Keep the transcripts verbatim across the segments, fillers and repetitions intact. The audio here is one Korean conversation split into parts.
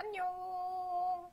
안녕.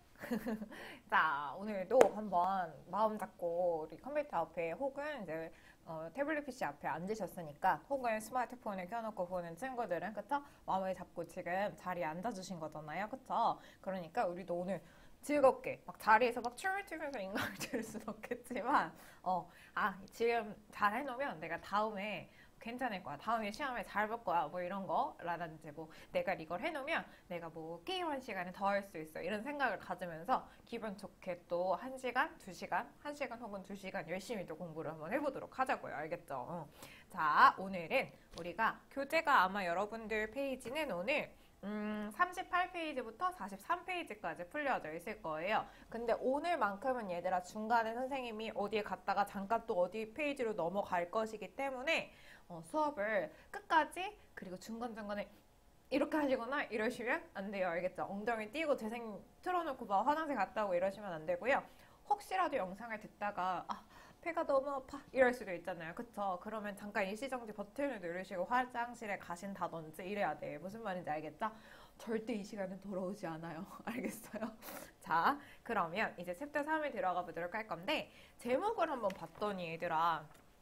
자, 오늘도 한번 마음 잡고 우리 컴퓨터 앞에 혹은 이제 어, 태블릿 피씨 앞에 앉으셨으니까 혹은 스마트폰을 켜놓고 보는 친구들은 그쵸? 마음을 잡고 지금 자리에 앉아주신 거잖아요. 그쵸? 그러니까 우리도 오늘 즐겁게 막 자리에서 막 춤을 추면서 인강을 들을 순 없겠지만 어, 아, 지금 잘 해놓으면 내가 다음에 괜찮을 거야. 다음에 시험에 잘 볼 거야. 뭐 이런 거라든지 뭐 내가 이걸 해놓으면 내가 뭐 게임한 시간을 더 할 수 있어. 이런 생각을 가지면서 기분 좋게 또 한 시간, 두 시간, 한 시간 혹은 두 시간 열심히 또 공부를 한번 해보도록 하자고요. 알겠죠? 어. 자, 오늘은 우리가 교재가 아마 여러분들 페이지는 오늘 음, 삼십팔 페이지부터 사십삼 페이지까지 풀려져 있을 거예요. 근데 오늘만큼은 얘들아 중간에 선생님이 어디에 갔다가 잠깐 또 어디 페이지로 넘어갈 것이기 때문에 어, 수업을 끝까지 그리고 중간중간에 이렇게 하시거나 이러시면 안 돼요. 알겠죠? 엉덩이 띄고 재생 틀어놓고 막 화장실 갔다 오고 이러시면 안 되고요. 혹시라도 영상을 듣다가 아, 배가 너무 아파 이럴 수도 있잖아요. 그쵸? 그러면 잠깐 일시정지 버튼을 누르시고 화장실에 가신다든지 이래야 돼. 무슨 말인지 알겠죠? 절대 이 시간은 돌아오지 않아요. 알겠어요? 자, 그러면 이제 챕터 삼에 들어가 보도록 할 건데 제목을 한번 봤더니 얘들아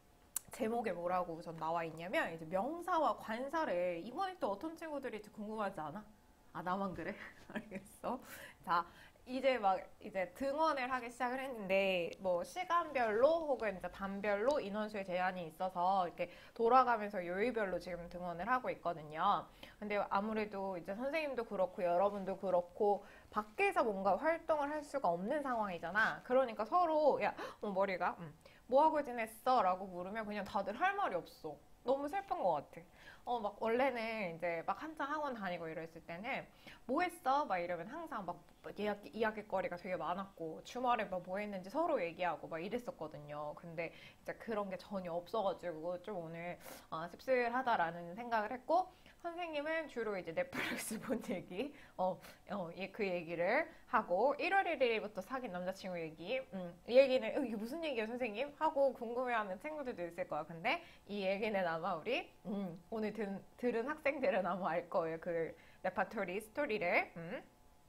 제목에 뭐라고 우선 나와 있냐면 이제 명사와 관사를 이번에 또 어떤 친구들이 궁금하지 않아? 아 나만 그래? 알겠어. 자 이제 막 이제 등원을 하기 시작을 했는데 뭐 시간별로 혹은 이제 반별로 인원수의 제한이 있어서 이렇게 돌아가면서 요일별로 지금 등원을 하고 있거든요. 근데 아무래도 이제 선생님도 그렇고 여러분도 그렇고 밖에서 뭔가 활동을 할 수가 없는 상황이잖아. 그러니까 서로 야 어, 머리가 음, 뭐 하고 지냈어? 라고 물으면 그냥 다들 할 말이 없어. 너무 슬픈 것 같아. 어, 막, 원래는 이제 막 한창 학원 다니고 이랬을 때는 뭐 했어? 막 이러면 항상 막 이야기, 이야기거리가 되게 많았고, 주말에 막 뭐 했는지 서로 얘기하고 막 이랬었거든요. 근데 이제 그런 게 전혀 없어가지고 좀 오늘 어, 씁쓸하다라는 생각을 했고, 선생님은 주로 이제 넷플릭스 본 얘기, 어, 어, 예, 그 얘기를 하고, 일월 일일부터 사귄 남자친구 얘기, 음, 이 얘기는, 어, 이게 무슨 얘기예요, 선생님? 하고 궁금해하는 친구들도 있을 거야. 근데 이 얘기는 아마 우리, 음, 오늘 든, 들은 학생들은 아마 알 거예요. 그 레파토리 스토리를. 음.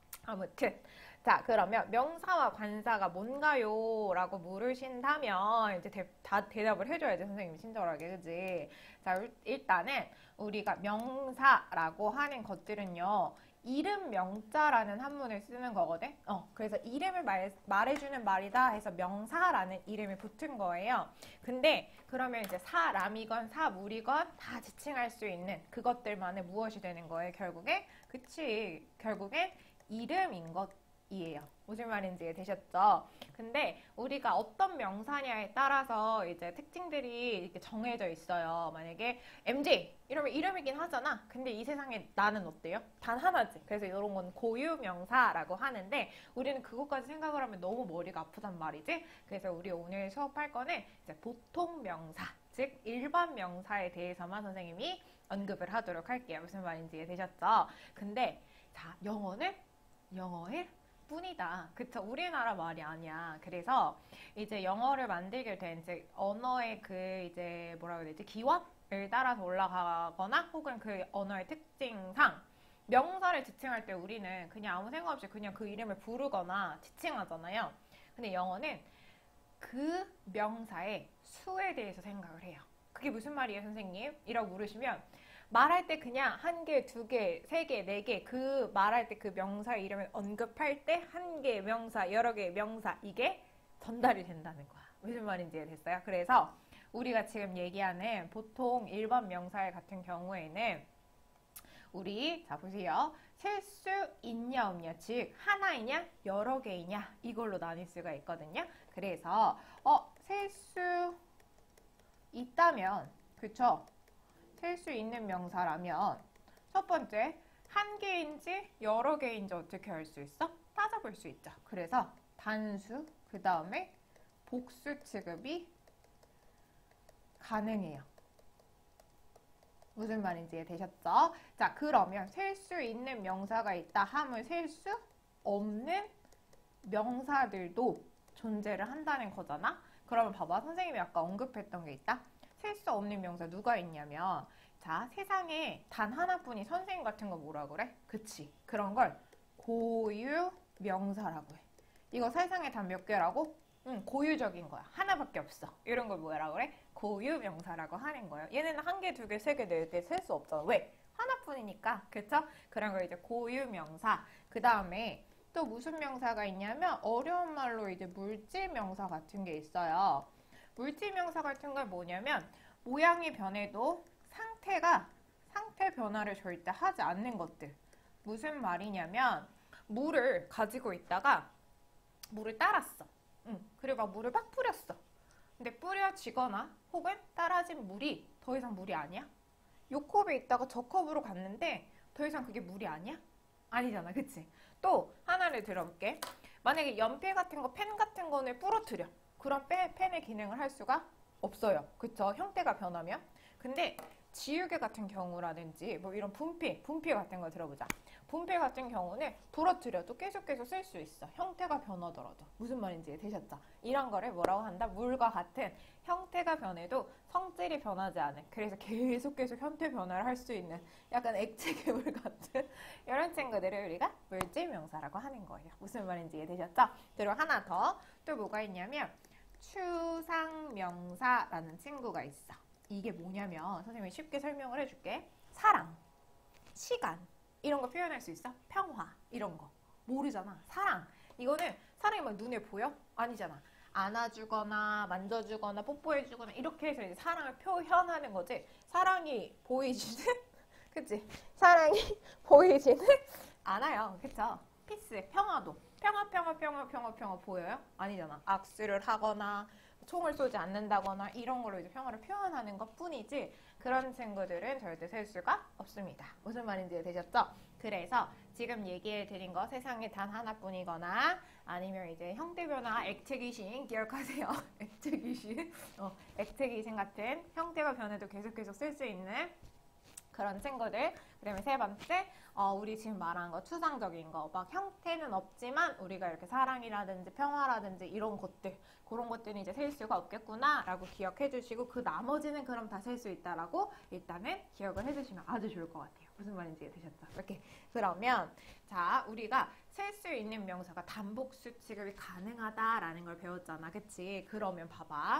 아무튼 자 그러면 명사와 관사가 뭔가요? 라고 물으신다면 이제 대, 다 대답을 해줘야지 선생님이 친절하게 그지? 자 일단은 우리가 명사라고 하는 것들은요 이름 명자라는 한문을 쓰는 거거든. 어 그래서 이름을 말, 말해주는 말이다 해서 명사라는 이름이 붙은 거예요. 근데 그러면 이제 사람이건 사물이건 다 지칭할 수 있는 그것들만의 무엇이 되는 거예요 결국에? 그치 결국엔 이름인 것이에요. 무슨 말인지 되셨죠? 근데 우리가 어떤 명사냐에 따라서 이제 특징들이 이렇게 정해져 있어요. 만약에 엠지 이러면 이름이긴 하잖아. 근데 이 세상에 나는 어때요? 단 하나지. 그래서 이런 건 고유 명사라고 하는데 우리는 그것까지 생각을 하면 너무 머리가 아프단 말이지. 그래서 우리 오늘 수업할 거는 이제 보통 명사, 즉 일반 명사에 대해서만 선생님이 언급을 하도록 할게요. 무슨 말인지 되셨죠? 근데 자 영어는 영어일 뿐이다. 그쵸? 우리나라 말이 아니야. 그래서 이제 영어를 만들게 된 이제 언어의 그 이제 뭐라고 해야 되지? 기원을 따라서 올라가거나 혹은 그 언어의 특징상 명사를 지칭할 때 우리는 그냥 아무 생각 없이 그냥 그 이름을 부르거나 지칭하잖아요. 근데 영어는 그 명사의 수에 대해서 생각을 해요. 그게 무슨 말이에요, 선생님? 이라고 물으시면 말할 때 그냥 한 개, 두 개, 세 개, 네 개 그 말할 때 그 명사 이름을 언급할 때 한 개 명사, 여러 개 명사 이게 전달이 된다는 거야. 무슨 말인지 됐어요? 그래서 우리가 지금 얘기하는 보통 일반 명사 같은 경우에는 우리 자 보세요. 셀 수 있냐 없냐 즉 하나이냐 여러 개이냐 이걸로 나뉠 수가 있거든요. 그래서 어 셀 수 있다면 그쵸? 셀 수 있는 명사라면 첫 번째 한 개인지 여러 개인지 어떻게 알 수 있어? 따져볼 수 있죠. 그래서 단수 그 다음에 복수 취급이 가능해요. 무슨 말인지 되셨죠? 자 그러면 셀 수 있는 명사가 있다 함을 셀 수 없는 명사들도 존재를 한다는 거잖아? 그러면 봐봐 선생님이 아까 언급했던 게 있다? 셀 수 없는 명사 누가 있냐면 자 세상에 단 하나뿐인 선생님 같은 거 뭐라 그래? 그치 그런 걸 고유 명사라고 해. 이거 세상에 단 몇 개라고? 응, 고유적인 거야. 하나밖에 없어. 이런 걸 뭐라고 그래? 고유 명사라고 하는 거예요. 얘네는 한 개, 두 개, 세 개, 네 개 셀 수 없잖아. 왜? 하나뿐이니까. 그쵸? 그런 걸 이제 고유 명사. 그 다음에 또 무슨 명사가 있냐면 어려운 말로 이제 물질 명사 같은 게 있어요. 물질 명사 같은 건 뭐냐면 모양이 변해도 상태가 상태 변화를 절대 하지 않는 것들. 무슨 말이냐면 물을 가지고 있다가 물을 따랐어. 응. 그리고 막 물을 막 뿌렸어. 근데 뿌려지거나 혹은 따라진 물이 더 이상 물이 아니야? 요 컵에 있다가 저 컵으로 갔는데 더 이상 그게 물이 아니야? 아니잖아, 그치? 또 하나를 들어볼게. 만약에 연필 같은 거, 펜 같은 거를 부러뜨려. 그럼 펜, 펜의 기능을 할 수가 없어요. 그쵸? 형태가 변하면. 근데 지우개 같은 경우라든지 뭐 이런 분필, 분필 같은 거 들어보자. 분필 같은 경우는 부러뜨려도 계속 계속 쓸 수 있어. 형태가 변하더라도. 무슨 말인지 되셨죠? 이런 거를 뭐라고 한다? 물과 같은 형태가 변해도 성질이 변하지 않은, 그래서 계속 계속 형태 변화를 할 수 있는 약간 액체 괴물 같은 이런 친구들을 우리가 물질 명사라고 하는 거예요. 무슨 말인지 이해되셨죠? 그리고 하나 더 또 뭐가 있냐면 추상 명사라는 친구가 있어. 이게 뭐냐면 선생님이 쉽게 설명을 해줄게. 사랑, 시간 이런 거 표현할 수 있어? 평화 이런 거 모르잖아. 사랑 이거는 사랑이 막 눈에 보여? 아니잖아. 안아주거나 만져주거나 뽀뽀해주거나 이렇게 해서 이제 사랑을 표현하는 거지. 사랑이 보이지는 그치? 사랑이 보이지는 않아요. 그쵸? 피스, 평화도 평화 평화 평화 평화 평화 보여요? 아니잖아. 악수를 하거나 총을 쏘지 않는다거나 이런 걸로 이제 평화를 표현하는 것 뿐이지 그런 친구들은 절대 셀 수가 없습니다. 무슨 말인지 되셨죠? 그래서 지금 얘기해 드린 거 세상에 단 하나뿐이거나 아니면 이제 형태 변화, 액체 귀신 기억하세요. 액체 귀신, 어, 액체 귀신 같은 형태가 변해도 계속 계속 쓸 수 있는 그런 친구들. 그다음에 세 번째, 어, 우리 지금 말한 거 추상적인 거, 막 형태는 없지만 우리가 이렇게 사랑이라든지 평화라든지 이런 것들, 그런 것들은 이제 셀 수가 없겠구나라고 기억해 주시고 그 나머지는 그럼 다 셀 수 있다라고 일단은 기억을 해주시면 아주 좋을 것 같아요. 무슨 말인지 되셨죠? 이렇게 그러면 자 우리가 셀 수 있는 명사가 단복수 취급이 가능하다라는 걸 배웠잖아, 그치? 그러면 봐봐.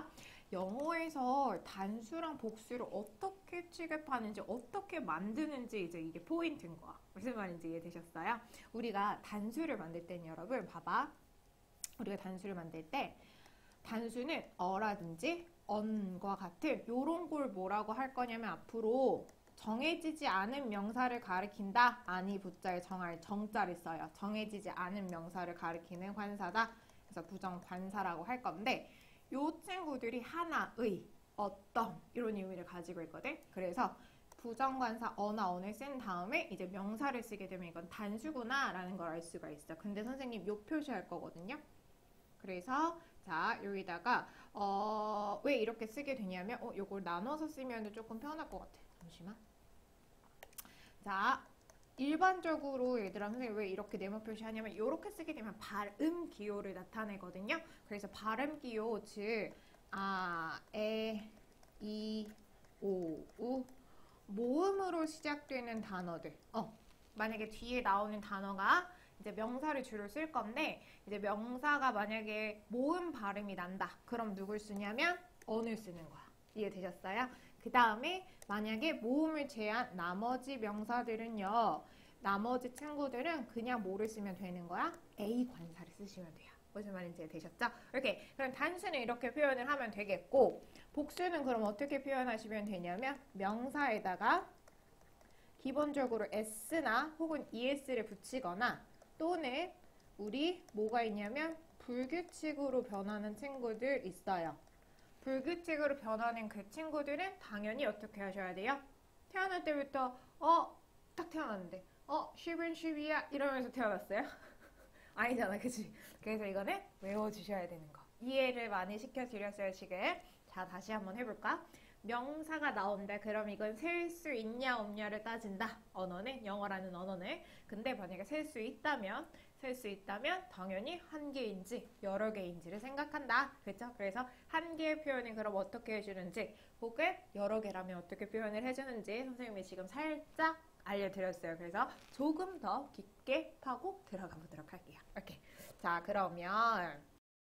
영어에서 단수랑 복수를 어떻게 취급하는지 어떻게 만드는지 이제 이게 포인트인 거야. 무슨 말인지 이해되셨어요? 우리가 단수를 만들 때는 여러분 봐봐. 우리가 단수를 만들 때 단수는 어라든지 언과 같은 요런 걸 뭐라고 할 거냐면 앞으로 정해지지 않은 명사를 가리킨다. 아니 부자에 정할 정자를 써요. 정해지지 않은 명사를 가리키는 관사다. 그래서 부정관사라고 할 건데 요 친구들이 하나의 어떤 이런 의미를 가지고 있거든. 그래서 부정관사 어나 언을 쓴 다음에 이제 명사를 쓰게 되면 이건 단수구나 라는 걸 알 수가 있어. 근데 선생님 요 표시할 거거든요. 그래서 자 여기다가 어, 왜 이렇게 쓰게 되냐면 어, 요걸 나눠서 쓰면 조금 편할 것 같아. 잠시만. 자 일반적으로 얘들아 선생님 왜 이렇게 네모 표시하냐면 이렇게 쓰게 되면 발음 기호를 나타내거든요. 그래서 발음 기호 즉 아, 에, 이, 오, 우 모음으로 시작되는 단어들 어 만약에 뒤에 나오는 단어가 이제 명사를 주로 쓸 건데 이제 명사가 만약에 모음 발음이 난다. 그럼 누굴 쓰냐면 언을 쓰는 거야. 이해되셨어요? 그 다음에 만약에 모음을 제한 나머지 명사들은요. 나머지 친구들은 그냥 뭐를 쓰면 되는 거야? A 관사를 쓰시면 돼요. 무슨 말인지 되셨죠? 이렇게 그럼 단수는 이렇게 표현을 하면 되겠고 복수는 그럼 어떻게 표현하시면 되냐면 명사에다가 기본적으로 s나 혹은 es를 붙이거나 또는 우리 뭐가 있냐면 불규칙으로 변하는 친구들 있어요. 불규칙으로 변하는 그 친구들은 당연히 어떻게 하셔야 돼요? 태어날 때부터 어? 딱 태어났는데 어? 십은 십이야? 이러면서 태어났어요? 아니잖아, 그치? 그래서 이거는 외워주셔야 되는 거. 이해를 많이 시켜드렸어요, 지금. 자, 다시 한번 해볼까? 명사가 나온다. 그럼 이건 셀 수 있냐 없냐를 따진다. 언어는, 영어라는 언어는. 근데 만약에 셀 수 있다면 셀 수 있다면 당연히 한 개인지 여러 개인지를 생각한다. 그렇죠? 그래서 한 개의 표현이 그럼 어떻게 해주는지 혹은 여러 개라면 어떻게 표현을 해주는지 선생님이 지금 살짝 알려드렸어요. 그래서 조금 더 깊게 파고 들어가 보도록 할게요. 오케이. 자, 그러면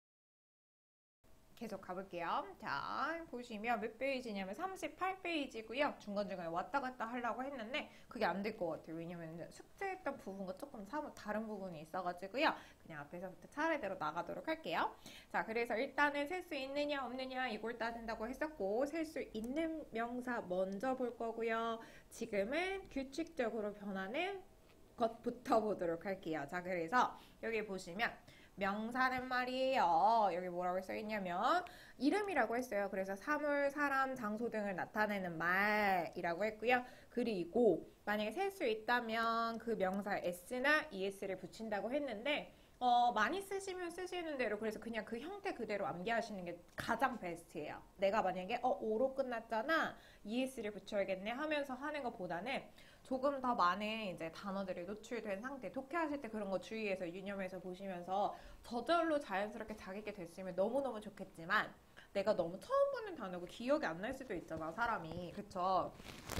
계속 가볼게요. 자, 보시면 몇 페이지냐면 삼십팔 페이지고요. 중간중간에 왔다 갔다 하려고 했는데 그게 안 될 것 같아요. 왜냐면 숙제했던 부분과 조금 사뭇 다른 부분이 있어가지고요. 그냥 앞에서부터 차례대로 나가도록 할게요. 자, 그래서 일단은 셀 수 있느냐 없느냐 이걸 따진다고 했었고, 셀 수 있는 명사 먼저 볼 거고요. 지금은 규칙적으로 변하는 것부터 보도록 할게요. 자, 그래서 여기 보시면 명사는 말이에요. 여기 뭐라고 써있냐면 이름이라고 했어요. 그래서 사물, 사람, 장소 등을 나타내는 말이라고 했고요. 그리고 만약에 셀 수 있다면 그 명사에 s나 es를 붙인다고 했는데 어, 많이 쓰시면 쓰시는 대로 그래서 그냥 그 형태 그대로 암기하시는 게 가장 베스트예요. 내가 만약에 어, 오로 끝났잖아. es를 붙여야겠네 하면서 하는 것보다는 조금 더 많은 이제 단어들이 노출된 상태, 독해하실 때 그런 거 주의해서 유념해서 보시면서 저절로 자연스럽게 자기게 됐으면 너무너무 좋겠지만 내가 너무 처음 보는 단어고 기억이 안 날 수도 있잖아, 사람이. 그쵸?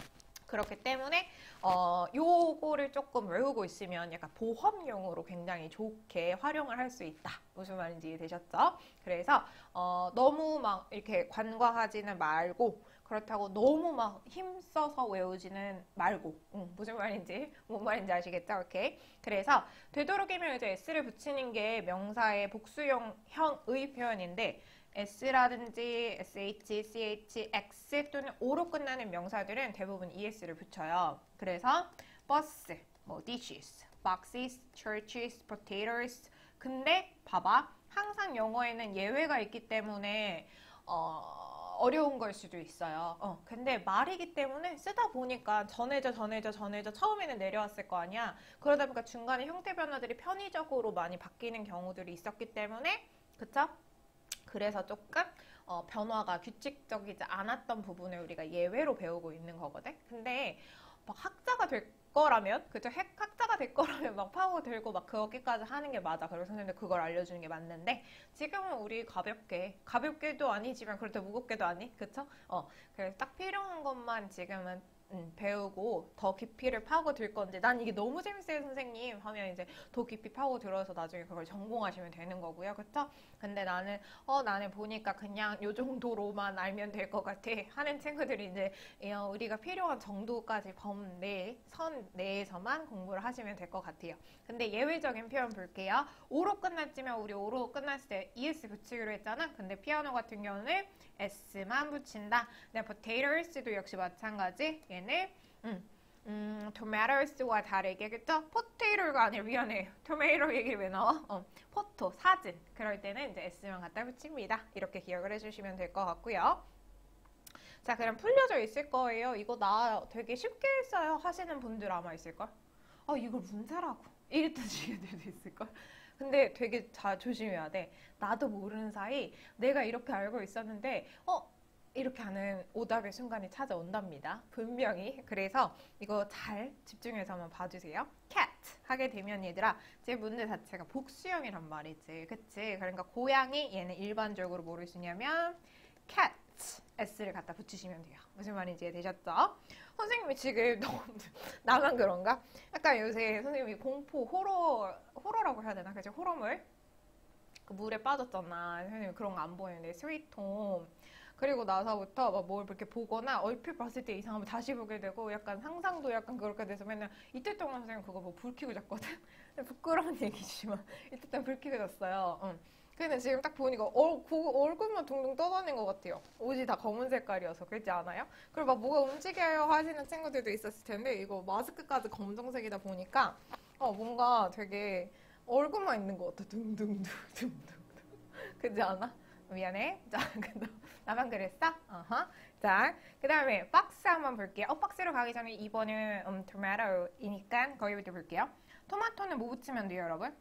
그렇기 때문에 어, 요거를 조금 외우고 있으면 약간 보험용으로 굉장히 좋게 활용을 할 수 있다. 무슨 말인지 이해되셨죠? 그래서 어, 너무 막 이렇게 관과하지는 말고 그렇다고 너무 막 힘써서 외우지는 말고 응, 무슨 말인지 뭔 말인지 아시겠죠? 오케이. 그래서 되도록이면 이제 s를 붙이는 게 명사의 복수형 형의 표현인데 s라든지 sh, ch, x 또는 o로 끝나는 명사들은 대부분 es를 붙여요. 그래서 bus, 뭐 dishes, boxes, churches, potatoes. 근데 봐봐, 항상 영어에는 예외가 있기 때문에 어, 어려운 걸 수도 있어요. 어, 근데 말이기 때문에 쓰다 보니까 전해져 전해져 전해져 처음에는 내려왔을 거 아니야. 그러다 보니까 중간에 형태 변화들이 편의적으로 많이 바뀌는 경우들이 있었기 때문에 그쵸? 그래서 조금 어, 변화가 규칙적이지 않았던 부분을 우리가 예외로 배우고 있는 거거든. 근데 막 학자가 될 거라면, 그죠? 학자가 될 거라면 막 파고들고 막 그렇게까지 하는 게 맞아. 그리고 선생님들 그걸 알려주는 게 맞는데 지금은 우리 가볍게, 가볍게도 아니지만 그렇다고 무겁게도 아니, 그쵸? 어, 그래서 딱 필요한 것만 지금은 음, 배우고 더 깊이를 파고들 건지 난 이게 너무 재밌어요 선생님 하면 이제 더 깊이 파고들어서 나중에 그걸 전공하시면 되는 거고요. 그쵸? 근데 나는 어 나는 보니까 그냥 요 정도로만 알면 될 것 같아 하는 친구들이 이제 어, 우리가 필요한 정도까지 범 내, 선 내에서만 공부를 하시면 될 것 같아요. 근데 예외적인 표현 볼게요. 오로 끝났지만 우리 오로 끝났을 때 es 붙이기로 했잖아. 근데 피아노 같은 경우는 s만 붙인다. 근데 potatoes도 역시 마찬가지. 얘는 음, 음, tomatoes와 다르게 그쵸? potato가 아니라 미안해. tomato 얘기 왜 나와? 어, 포토, 사진. 그럴 때는 이제 s만 갖다 붙입니다. 이렇게 기억을 해주시면 될 것 같고요. 자, 그럼 풀려져 있을 거예요. 이거 나 되게 쉽게 했어요 하시는 분들 아마 있을걸? 아, 이걸 문제라고. 이랬던 시간들도 있을걸? 근데 되게 잘 조심해야 돼. 나도 모르는 사이 내가 이렇게 알고 있었는데 어? 이렇게 하는 오답의 순간이 찾아온답니다. 분명히. 그래서 이거 잘 집중해서 한번 봐주세요. cat 하게 되면 얘들아 제 문제 자체가 복수형이란 말이지. 그치? 그러니까 고양이 얘는 일반적으로 뭐를 쓰냐면 cat s를 갖다 붙이시면 돼요. 무슨 말인지 이해되셨죠? 선생님이 지금 너무 나만 그런가? 약간 요새 선생님이 공포, 호러, 호러라고 해야 되나? 그치? 호러물? 그 물에 빠졌잖아. 선생님 그런 거 안 보이는데 스위트홈. 그리고 나서부터 막 뭘 이렇게 보거나 얼핏 봤을 때 이상하면 다시 보게 되고 약간 상상도 약간 그렇게 돼서 맨날 이때 동안 선생님 그거 뭐 불 켜고 잤거든? 부끄러운 얘기지만 이때 동안 불 켜고 잤어요. 응. 근데 지금 딱 보니까 얼, 고, 얼굴만 둥둥 떠다닌 것 같아요. 옷이 다 검은 색깔이어서 그렇지 않아요? 그리고 막 뭐가 움직여요 하시는 친구들도 있었을 텐데 이거 마스크까지 검정색이다 보니까 어, 뭔가 되게 얼굴만 있는 것 같아. 둥둥둥 둥둥. 그렇지 않아? 미안해. 자, 나만 그랬어? 어허. 자, 그 다음에 박스 한번 볼게요. 어, 박스로 가기 전에 이 번은 음, tomato이니까 거기부터 볼게요. 토마토는 뭐 붙이면 돼요, 여러분?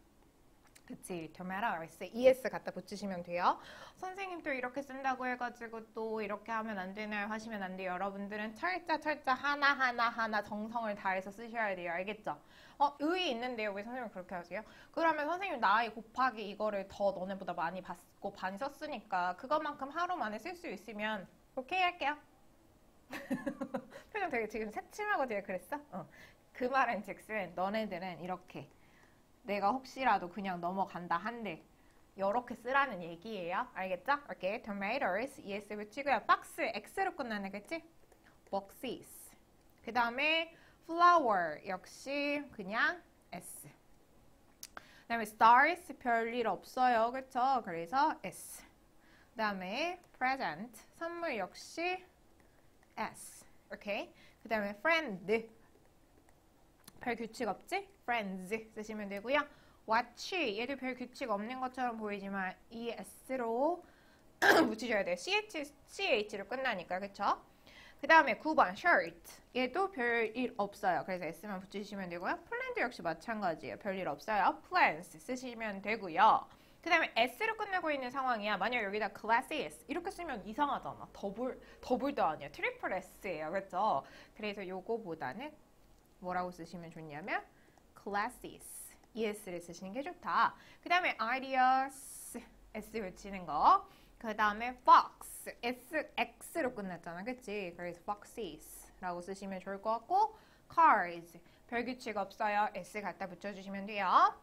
그치, tomatoes, es 갖다 붙이시면 돼요. 선생님 또 이렇게 쓴다고 해가지고 또 이렇게 하면 안 되나요? 하시면 안 돼요. 여러분들은 철자 철자 하나하나 하나 정성을 다해서 쓰셔야 돼요. 알겠죠? 어, 의 있는데요. 왜 선생님 그렇게 하세요? 그러면 선생님 나이 곱하기 이거를 더 너네보다 많이 봤고 많이 썼으니까 그것만큼 하루 만에 쓸 수 있으면 오케이 할게요. 표정 되게 지금 새침하고 되게 그랬어? 어. 그 말은 즉슨 너네들은 이렇게 내가 혹시라도 그냥 넘어간다 한들 이렇게 쓰라는 얘기예요. 알겠죠? 오케이. tomatoes es 붙이고요. 박스 x로 끝나네, 그치? boxes. 그 다음에 flower 역시 그냥 s. 그 다음에 stars 별일 없어요, 그쵸? 그래서 s. 그 다음에 present 선물 역시 s. 오케이. 그 다음에 friend 별 규칙 없지? friends 쓰시면 되고요. watch 얘도 별 규칙 없는 것처럼 보이지만 이 s로 붙이셔야 돼요. ch, ch로 끝나니까, 그쵸? 그 다음에 구 번 shirt 얘도 별일 없어요. 그래서 s만 붙이시면 되고요. 플랜드 역시 마찬가지예요. 별일 없어요. plans 쓰시면 되고요. 그 다음에 s로 끝나고 있는 상황이야. 만약 여기다 classes 이렇게 쓰면 이상하잖아. 더블, 더블도 아니야. 트리플 s예요. 그렇죠? 그래서 요거보다는 뭐라고 쓰시면 좋냐면 classes es를 쓰시는 게 좋다. 그 다음에 ideas s 붙이는 거. 그 다음에 fox s x로 끝났잖아, 그치? 그래서 foxes 라고 쓰시면 좋을 것 같고 cars 별 규칙 없어요. s 갖다 붙여주시면 돼요.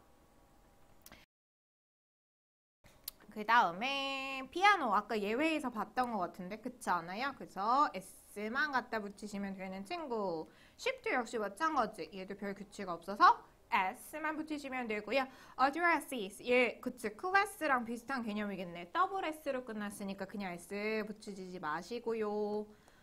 그 다음에 피아노 아까 예외에서 봤던 것 같은데 그렇지 않아요? 그래서 s만 갖다 붙이시면 되는 친구. 쉽도 역시 마찬가지. 얘도 별 규칙 없어서 s만 붙이시면 되고요. addresses 얘 그치 클래스랑 비슷한 개념이겠네. 더블 s로 끝났으니까 그냥 s 붙이지 마시고요.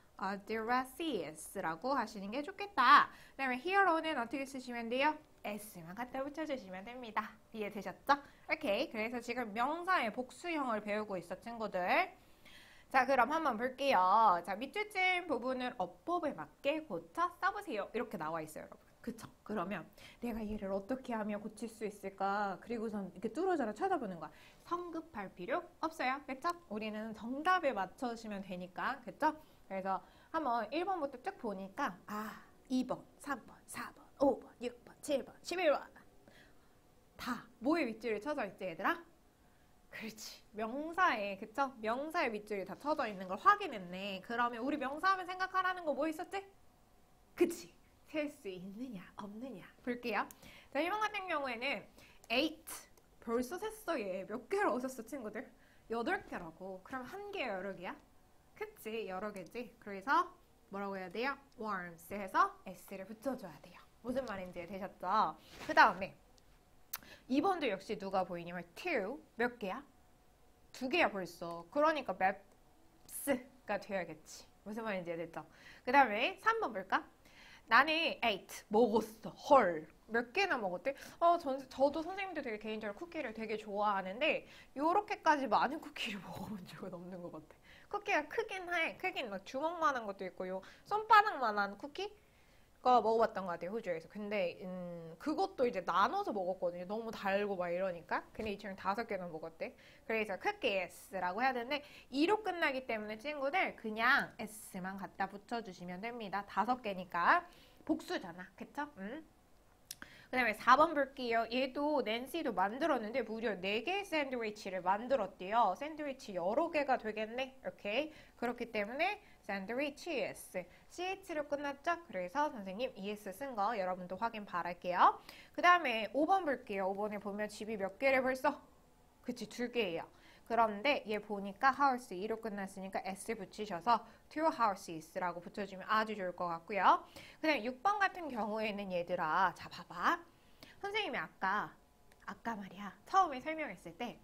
addresses라고 하시는 게 좋겠다. 그 다음에 here로는 어떻게 쓰시면 돼요? s만 갖다 붙여주시면 됩니다. 이해되셨죠? 오케이. 그래서 지금 명사의 복수형을 배우고 있어, 친구들. 자, 그럼 한번 볼게요. 자, 밑줄 친 부분을 어법에 맞게 고쳐 써보세요. 이렇게 나와 있어요, 여러분. 그쵸? 그러면 내가 얘를 어떻게 하면 고칠 수 있을까? 그리고선 이렇게 뚫어져라 찾아보는 거야. 성급할 필요 없어요. 그쵸? 우리는 정답에 맞춰주시면 되니까. 그쵸? 그래서 한번 일 번부터 쭉 보니까 아, 이 번, 삼 번, 사 번, 오 번, 육 번, 칠 번, 십일 번 다 뭐의 밑줄이 쳐져 있지, 얘들아? 그렇지. 명사에, 그쵸? 명사의 밑줄이 다 쳐져 있는 걸 확인했네. 그러면 우리 명사하면 생각하라는 거 뭐 있었지? 그치? 셀 수 있느냐, 없느냐. 볼게요. 자, 일 번 같은 경우에는 eight. 벌써 셌어, 얘. 몇 개를 얻었어, 친구들? 여덟 개라고. 그럼 한 개 여러 개야? 그치? 여러 개지? 그래서 뭐라고 해야 돼요? warms 해서 s를 붙여줘야 돼요. 무슨 말인지 되셨죠? 그 다음에 이 번도 역시 누가 보이냐면 two. 몇 개야? 두 개야 벌써. 그러니까 maps가 돼야겠지. 무슨 말인지 됐죠? 그 다음에 삼 번 볼까? 나는 eight 먹었어. 헐. 몇 개나 먹었대? 어, 전, 저도 선생님도 되게 개인적으로 쿠키를 되게 좋아하는데 요렇게까지 많은 쿠키를 먹어본 적은 없는 것 같아. 쿠키가 크긴 해. 크긴 막 주먹만한 것도 있고 요 손바닥만한 쿠키? 거 먹어봤던 것 같아요, 호주에서. 근데 음, 그것도 이제 나눠서 먹었거든요. 너무 달고 막 이러니까. 근데 이 친구는 다섯 개나 먹었대. 그래서 cookies라고 해야 되는데 이로 끝나기 때문에 친구들 그냥 s만 갖다 붙여주시면 됩니다. 다섯 개니까 복수잖아, 그쵸? 음. 그 다음에 사 번 볼게요. 얘도 낸시도 만들었는데 무려 네 개의 샌드위치를 만들었대요. 샌드위치 여러 개가 되겠네. 오케이. 그렇기 때문에 샌드위치스 씨에이치로 끝났죠? 그래서 선생님 이에스 쓴 거 여러분도 확인 바랄게요. 그 다음에 오 번 볼게요. 오 번에 보면 집이 몇 개를 벌써? 그치, 두 개예요. 그런데 얘 보니까 house 이로 끝났으니까 s 붙이셔서 two houses라고 붙여주면 아주 좋을 것 같고요. 그 다음에 육 번 같은 경우에는 얘들아, 자 봐봐. 선생님이 아까 아까 말이야 처음에 설명했을 때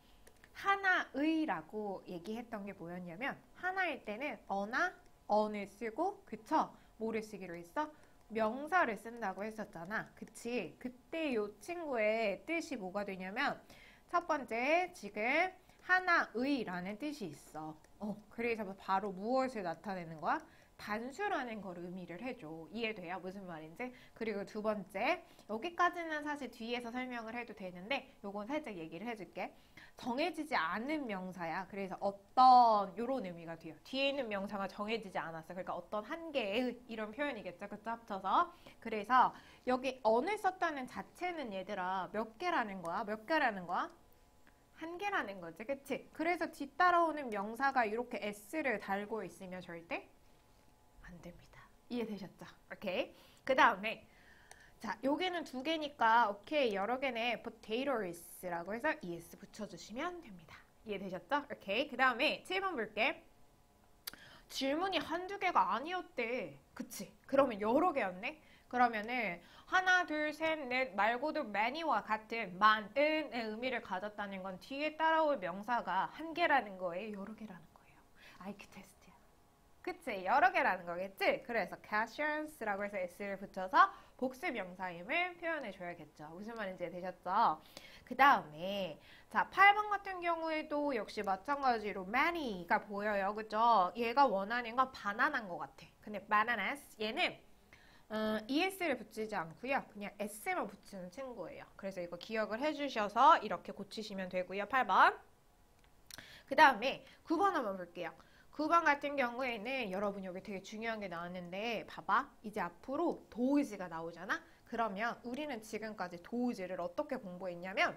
하나의라고 얘기했던 게 뭐였냐면 하나일 때는 어나 언을 쓰고 그쵸? 뭐를 쓰기로 했어? 명사를 쓴다고 했었잖아. 그치? 그때 이 친구의 뜻이 뭐가 되냐면 첫 번째 지금 하나의라는 뜻이 있어. 어, 그래서 바로 무엇을 나타내는 거야? 단수라는 걸 의미를 해줘. 이해돼요? 무슨 말인지? 그리고 두 번째, 여기까지는 사실 뒤에서 설명을 해도 되는데 요건 살짝 얘기를 해줄게. 정해지지 않은 명사야. 그래서 어떤 요런 의미가 돼요. 뒤에 있는 명사가 정해지지 않았어. 그러니까 어떤 한 개의 이런 표현이겠죠. 그쵸? 합쳐서. 그래서 여기 언을 썼다는 자체는 얘들아 몇 개라는 거야? 몇 개라는 거야? 한 개라는 거지. 그치? 그래서 뒤따라오는 명사가 이렇게 s를 달고 있으면 절대 안 됩니다. 이해되셨죠? 오케이. 그 다음에 자, 여기는 두 개니까 오케이 여러 개네 potatoes라고 해서 es 붙여주시면 됩니다. 이해되셨죠? 오케이. 그 다음에 칠 번 볼게. 질문이 한두 개가 아니었대. 그치? 그러면 여러 개였네? 그러면은 하나, 둘, 셋, 넷 말고도 many와 같은 많은의 의미를 가졌다는 건 뒤에 따라올 명사가 한 개라는 거예요? 여러 개라는 거예요? 아이큐 테스트야. 그치? 여러 개라는 거겠지? 그래서 cashiers라고 해서 s를 붙여서 복수 명사임을 표현해 줘야겠죠. 무슨 말인지 되셨죠? 그 다음에 자 팔 번 같은 경우에도 역시 마찬가지로 many가 보여요. 그죠? 얘가 원하는 건 바나나인 것 같아. 근데 bananas 얘는 어, es를 붙이지 않고요. 그냥 s만 붙이는 친구예요. 그래서 이거 기억을 해주셔서 이렇게 고치시면 되고요. 팔 번. 그 다음에 구 번 한번 볼게요. 구 번 같은 경우에는 여러분 여기 되게 중요한 게 나왔는데 봐봐. 이제 앞으로 도의지가 나오잖아? 그러면 우리는 지금까지 도의지를 어떻게 공부했냐면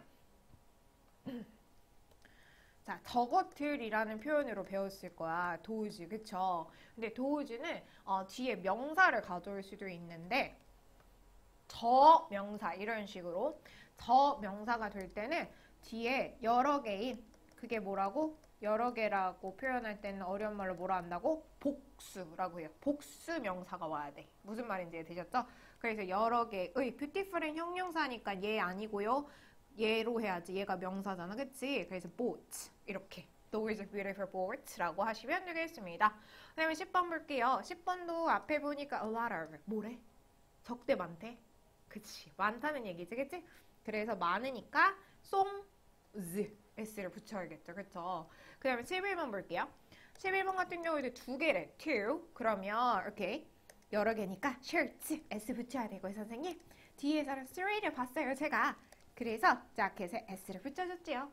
자, 저것들이라는 표현으로 배웠을 거야. 도의지, 그쵸? 근데 도의지는 어, 뒤에 명사를 가져올 수도 있는데 저 명사 이런 식으로 저 명사가 될 때는 뒤에 여러 개인 그게 뭐라고? 여러 개라고 표현할 때는 어려운 말로 뭐라 한다고? 복수라고 해요. 복수 명사가 와야 돼. 무슨 말인지 되셨죠? 그래서 여러 개의 beautiful은 형용사니까 얘 아니고요. 얘로 해야지. 얘가 명사잖아. 그치? 그래서 boat 이렇게 Those are beautiful boats 라고 하시면 되겠습니다. 그 다음에 십 번 볼게요. 십 번도 앞에 보니까 a lot of 뭐래? 적대 많대? 그치? 많다는 얘기지. 그치? 그래서 많으니까 송, z, s를 붙여야겠죠. 그쵸? 그 다음에 십일 번 볼게요. 십일 번 같은 경우에도 두 개래. two. 그러면 이렇게 여러 개니까 shirts, s 붙여야 되고 선생님. 뒤에서는 three를 봤어요. 제가. 그래서 자켓에 s를 붙여줬지요.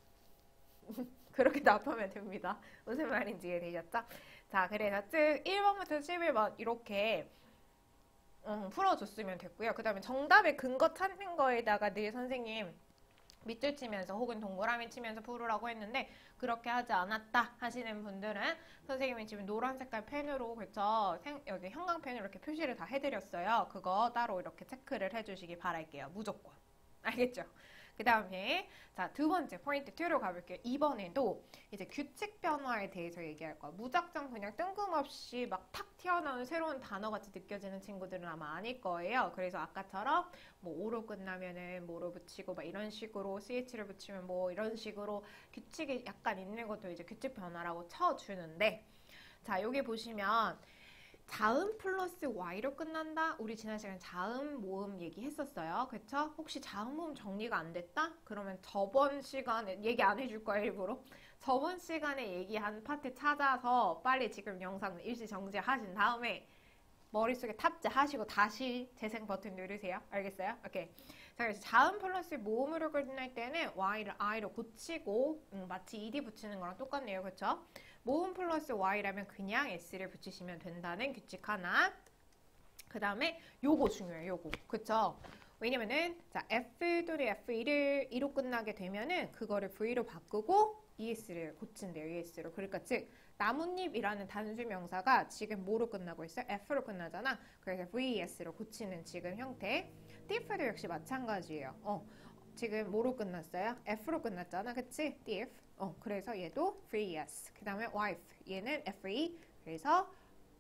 그렇게 답하면 됩니다. 무슨 말인지 이해되셨죠? 자, 그래서 즉 일 번부터 십일 번 이렇게 음, 풀어줬으면 됐고요. 그 다음에 정답의 근거 찾는 거에다가 늘 선생님 밑줄 치면서 혹은 동그라미 치면서 풀으라고 했는데 그렇게 하지 않았다 하시는 분들은 선생님이 지금 노란 색깔 펜으로 그쵸? 생, 여기 형광펜으로 이렇게 표시를 다 해드렸어요. 그거 따로 이렇게 체크를 해주시기 바랄게요. 무조건. 알겠죠? 그 다음에 자 두 번째 포인트 이로 가볼게요. 이번에도 이제 규칙 변화에 대해서 얘기할 거야. 무작정 그냥 뜬금없이 막 탁 튀어나오는 새로운 단어같이 느껴지는 친구들은 아마 아닐 거예요. 그래서 아까처럼 뭐 오로 끝나면은 뭐로 붙이고 막 이런 식으로 씨에이치를 붙이면 뭐 이런 식으로 규칙이 약간 있는 것도 이제 규칙 변화라고 쳐주는데 자 여기 보시면 자음 플러스 y로 끝난다? 우리 지난 시간에 자음 모음 얘기했었어요. 그쵸? 혹시 자음 모음 정리가 안 됐다? 그러면 저번 시간에 얘기 안 해줄 거예요, 일부러. 저번 시간에 얘기한 파트 찾아서 빨리 지금 영상 일시 정지하신 다음에 머릿속에 탑재하시고 다시 재생 버튼 누르세요. 알겠어요? 오케이. 자, 그래서 자음 플러스 모음으로 끝날 때는 y를 i로 고치고 음, 마치 ed 붙이는 거랑 똑같네요. 그쵸? 모음 플러스 y라면 그냥 s를 붙이시면 된다는 규칙 하나. 그 다음에 요거 중요해요. 요거. 그쵸? 왜냐면은 자 f 또는 에프 일을 이로 끝나게 되면은 그거를 v로 바꾸고 es를 고친대요. es로. 그러니까 즉 나뭇잎이라는 단수 명사가 지금 뭐로 끝나고 있어요? f로 끝나잖아. 그래서 vs로 고치는 지금 형태. thief도 역시 마찬가지예요. 어, 지금 뭐로 끝났어요? f로 끝났잖아. 그치? thief. 어, 그래서 얘도 vs. 그 다음에 wife. 얘는 fe. 그래서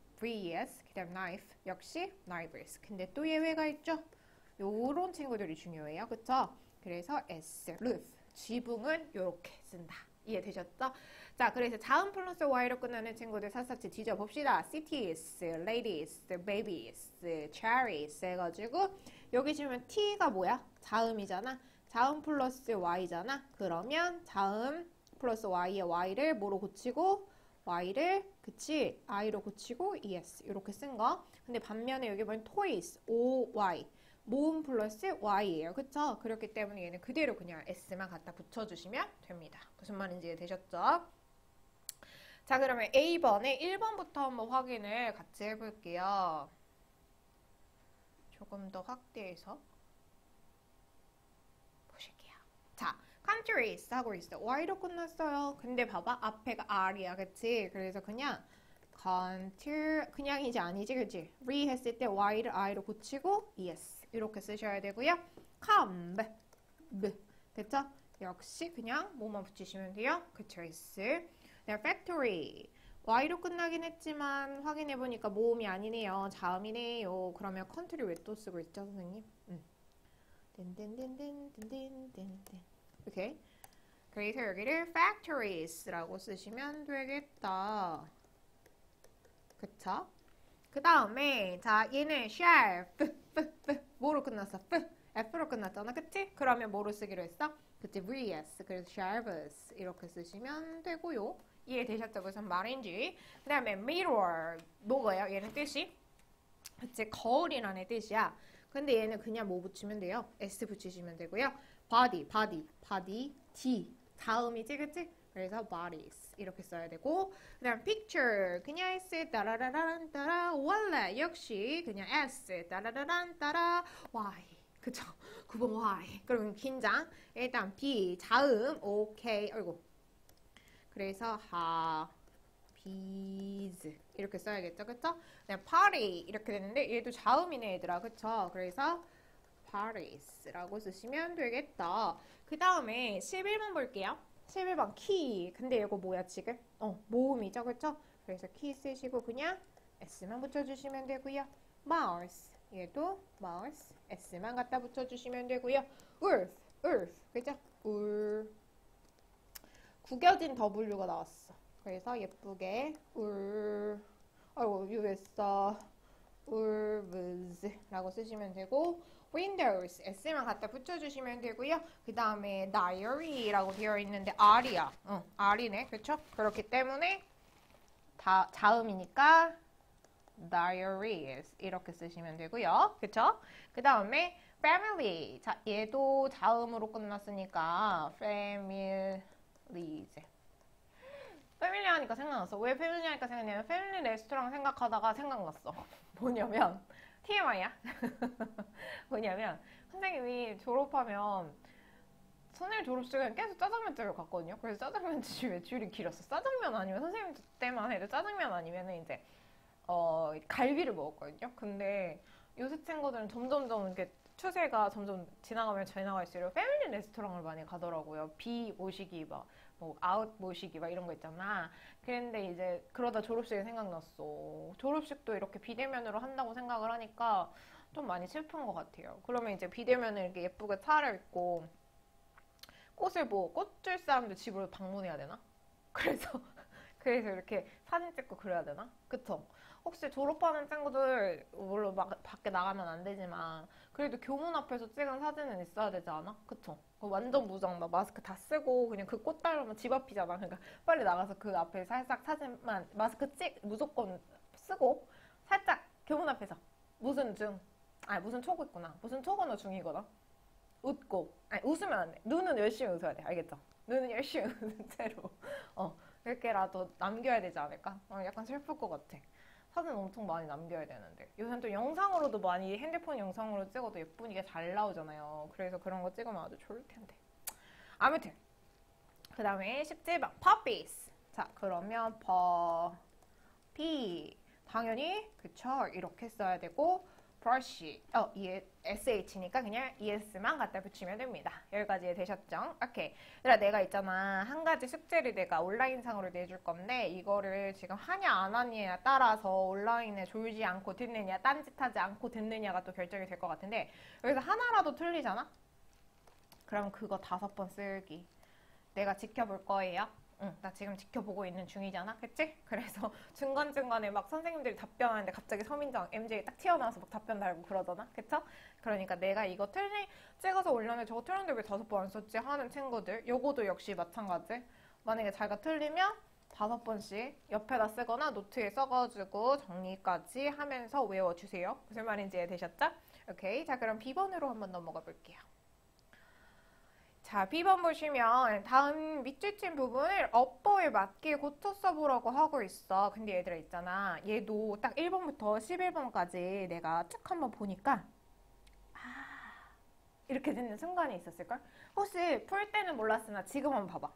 vs. 그 다음 knife. 역시 knives. 근데 또 예외가 있죠? 요런 친구들이 중요해요. 그쵸? 그래서 s. roof. 지붕은 요렇게 쓴다. 이해되셨죠? 자, 그래서 자음 플러스 y로 끝나는 친구들 샅샅이 뒤져봅시다. cities, ladies, babies, cherries 해가지고 여기 지금 t가 뭐야? 자음이잖아. 자음 플러스 y잖아. 그러면 자음 플러스 y에 y를 뭐로 고치고 y를 그치 i로 고치고 es 이렇게 쓴 거. 근데 반면에 여기 보면 toys, oy 모음 플러스 y예요. 그쵸? 그렇기 때문에 얘는 그대로 그냥 s만 갖다 붙여주시면 됩니다. 무슨 말인지 되셨죠? 자, 그러면 A번에 일 번부터 한번 확인을 같이 해볼게요. 조금 더 확대해서 보실게요. 자, countries 하고 있어. Y로 끝났어요. 근데 봐봐. 앞에가 R이야. 그치? 그래서 그냥 country, 그냥 이제 아니지. 그치? re 했을 때 Y를 I로 고치고 es. 이렇게 쓰셔야 되고요. come, b, 됐죠? 역시 그냥 뭐만 붙이시면 돼요. 그쵸, is. 네, factory. Y로 끝나긴 했지만 확인해보니까 모음이 아니네요. 자음이네요. 그러면 country 왜 또 쓰고 있죠, 선생님? 음. 딘딘딘딘딘딘딘딘. 오케이. 그래서 여기를 factories라고 쓰시면 되겠다. 그쵸? 그 다음에 자 얘는 shall, f, f, f. 뭐로 끝났어? f, f로 끝났잖아. 그치? 그러면 뭐로 쓰기로 했어? 그치? vs. 그래서 sharps 이렇게 쓰시면 되고요. 이해되셨죠? 무슨 말인지. 그 다음에 mirror. 뭐가요? 얘는 뜻이? 그치? 거울이라는 뜻이야. 근데 얘는 그냥 뭐 붙이면 돼요? s 붙이시면 되고요. body, body, body, d. 다음이지, 그치? 그래서 bodies 이렇게 써야 되고, 그 다음 picture 그냥 s 따라라란 따라 원래 역시 그냥 s 따라라란 따라 y. 그쵸? 구 번 y. 그러면 긴장. 일단 b 자음 오케이. 아이고. 그래서 하 bees 이렇게 써야겠죠, 그쵸? 그냥 party 이렇게 되는데 얘도 자음이네 얘들아, 그쵸? 그래서 parties라고 쓰시면 되겠다. 그 다음에 십일 번 볼게요. 십일 번 key. 근데 이거 뭐야 지금? 어, 모음이죠, 그쵸? 그래서 key 쓰시고 그냥 s만 붙여주시면 되고요. mouse. 얘도 mouse. s만 갖다 붙여주시면 되고요. earth. earth. 그죠? 울. 구겨진 W가 나왔어. 그래서 예쁘게 울. 아이고, 유했어. 울브즈라고 쓰시면 되고, Windows, S만 갖다 붙여주시면 되고요. 그 다음에 Diary라고 되어 있는데 R이야. 응, R이네. 그렇죠? 그렇기 때문에 다 자음이니까 Diaries 이렇게 쓰시면 되고요. 그렇죠? 그 다음에 Family. 자, 얘도 자음으로 끝났으니까 Families. 패밀리 하니까 생각났어. 왜 패밀리 하니까 생각나냐면 패밀리 레스토랑 생각하다가 생각났어. 뭐냐면 티엠아이야. 뭐냐면 선생님이 졸업하면 선생님 졸업식에 계속 짜장면집을 갔거든요. 그래서 짜장면 집에 줄이 길었어. 짜장면 아니면 선생님 때만 해도 짜장면 아니면 이제 어 갈비를 먹었거든요. 근데 요새 친구들은 점점점 이렇게 추세가 점점 지나가면 지나갈수록 패밀리 레스토랑을 많이 가더라고요. 비 모시기 막 뭐 아웃 모시기 막 이런 거 있잖아. 그런데 이제 그러다 졸업식이 생각났어. 졸업식도 이렇게 비대면으로 한다고 생각을 하니까 좀 많이 슬픈 것 같아요. 그러면 이제 비대면을 이렇게 예쁘게 차려입고 꽃을 뭐 꽃 줄 사람들 집으로 방문해야 되나? 그래서 그래서 이렇게 사진 찍고 그래야 되나? 그쵸? 혹시 졸업하는 친구들 물론 막 밖에 나가면 안 되지만 그래도 교문 앞에서 찍은 사진은 있어야 되지 않아? 그쵸? 완전 무장 막 마스크 다 쓰고 그냥 그 꽃 달면 집 앞이잖아. 그러니까 빨리 나가서 그 앞에 살짝 사진만 마스크 찍 무조건 쓰고 살짝 교문 앞에서 무슨 중 아니 무슨 초고 있구나. 무슨 초거나 중이거나 웃고 아니 웃으면 안 돼. 눈은 열심히 웃어야 돼. 알겠죠? 눈은 열심히 웃는 채로 어 이렇게라도 남겨야 되지 않을까? 어, 약간 슬플 것 같아. 사진 엄청 많이 남겨야 되는데 요새는 또 영상으로도 많이 핸드폰 영상으로 찍어도 예쁘게 잘 나오잖아요. 그래서 그런 거 찍으면 아주 좋을 텐데. 아무튼 그 다음에 십칠 번 puppies. 자 그러면 puppy 당연히 그쵸 이렇게 써야 되고 brush 어 이 sh니까 그냥 es만 갖다 붙이면 됩니다. 여기까지 되셨죠? 오케이. 얘들아 내가 있잖아 한 가지 숙제를 내가 온라인상으로 내줄 건데 이거를 지금 하냐 안 하냐에 따라서 온라인에 졸지 않고 듣느냐 딴짓하지 않고 듣느냐가 또 결정이 될 것 같은데 여기서 하나라도 틀리잖아? 그럼 그거 다섯 번 쓰기 내가 지켜볼 거예요. 응, 나 지금 지켜보고 있는 중이잖아, 그치? 그래서 중간중간에 막 선생님들이 답변하는데 갑자기 서민정, 엠제이 딱 튀어나와서 막 답변 달고 그러잖아, 그쵸? 그러니까 내가 이거 틀리, 찍어서 올렸는데 저거 틀렸는데 왜 다섯 번 안 썼지 하는 친구들, 요거도 역시 마찬가지. 만약에 자기가 틀리면 다섯 번씩 옆에다 쓰거나 노트에 써가지고 정리까지 하면서 외워주세요. 무슨 말인지 이해되셨죠? 오케이, 자 그럼 비번으로 한번 넘어가 볼게요. 자, 비번 보시면 다음 밑줄친 부분을 어법에 맞게 고쳐 써보라고 하고 있어. 근데 얘들아 있잖아. 얘도 딱 일 번부터 십일 번까지 내가 쭉 한번 보니까 아 이렇게 되는 순간이 있었을걸? 혹시 풀 때는 몰랐으나 지금 한번 봐봐.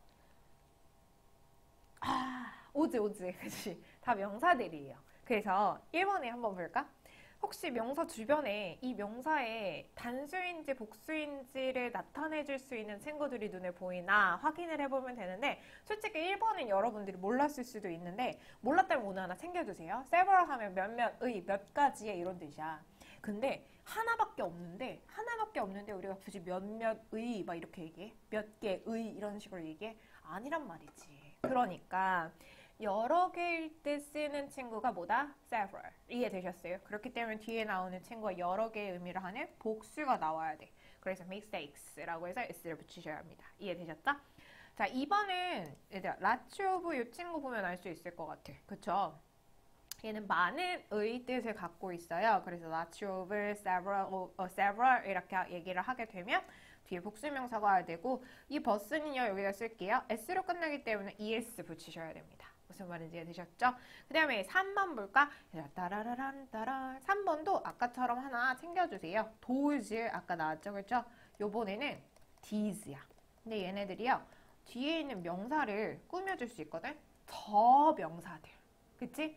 아 오지 오지 그치? 다 명사들이에요. 그래서 일 번에 한번 볼까? 혹시 명사 주변에 이 명사의 단수인지 복수인지를 나타내줄 수 있는 친구들이 눈에 보이나 확인을 해보면 되는데 솔직히 일 번은 여러분들이 몰랐을 수도 있는데 몰랐다면 오늘 하나 챙겨주세요. several 하면 몇몇의 몇 가지의 이런 뜻이야. 근데 하나밖에 없는데 하나밖에 없는데 우리가 굳이 몇몇의 막 이렇게 얘기해? 몇 개의 이런 식으로 얘기해? 아니란 말이지. 그러니까 여러 개일 때 쓰는 친구가 뭐다? several. 이해되셨어요? 그렇기 때문에 뒤에 나오는 친구가 여러 개의 의미를 하는 복수가 나와야 돼. 그래서 mistakes라고 해서 s를 붙이셔야 합니다. 이해되셨죠? 자, 이 번은 얘들아, lots of 이 친구 보면 알 수 있을 것 같아. 그쵸? 얘는 많은의 뜻을 갖고 있어요. 그래서 lots of, several, or several 이렇게 얘기를 하게 되면 뒤에 복수명사가 와야 되고 이 버스는요 여기다 쓸게요. s로 끝나기 때문에 es 붙이셔야 됩니다. 무슨 말인지 이해되셨죠? 그 다음에 삼 번 볼까? 따라라란 따라 삼 번도 아까처럼 하나 챙겨주세요. those 아까 나왔죠? 그렇죠? 요번에는 these야. 근데 얘네들이요 뒤에 있는 명사를 꾸며줄 수 있거든? 저 명사들. 그치?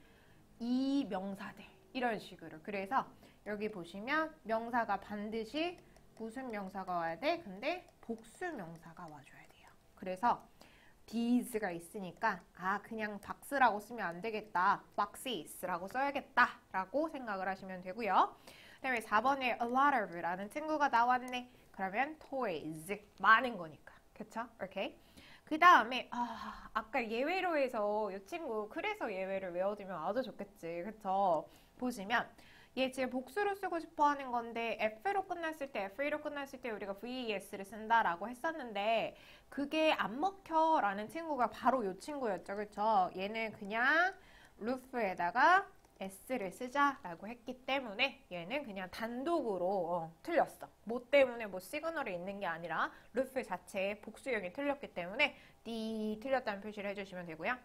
이 명사들. 이런 식으로. 그래서 여기 보시면 명사가 반드시 무슨 명사가 와야 돼? 근데 복수 명사가 와줘야 돼요. 그래서 these가 있으니까 아 그냥 박스라고 쓰면 안 되겠다. boxes라고 써야겠다 라고 생각을 하시면 되고요. 그 다음에 사 번에 a lot of 라는 친구가 나왔네. 그러면 toys 많은 거니까. 그쵸? 오케이. 그 다음에 아, 아까 예외로 해서 이 친구 그래서 예외를 외워두면 아주 좋겠지. 그쵸? 보시면 얘 지금 복수로 쓰고 싶어 하는 건데 F로 끝났을 때, F로 끝났을 때 우리가 ves를 쓴다라고 했었는데 그게 안 먹혀 라는 친구가 바로 이 친구였죠. 그쵸? 얘는 그냥 루프에다가 s를 쓰자라고 했기 때문에 얘는 그냥 단독으로 어, 틀렸어. 뭐 때문에 뭐 시그널이 있는 게 아니라 루프 자체의 복수형이 틀렸기 때문에 D 틀렸다는 표시를 해주시면 되고요.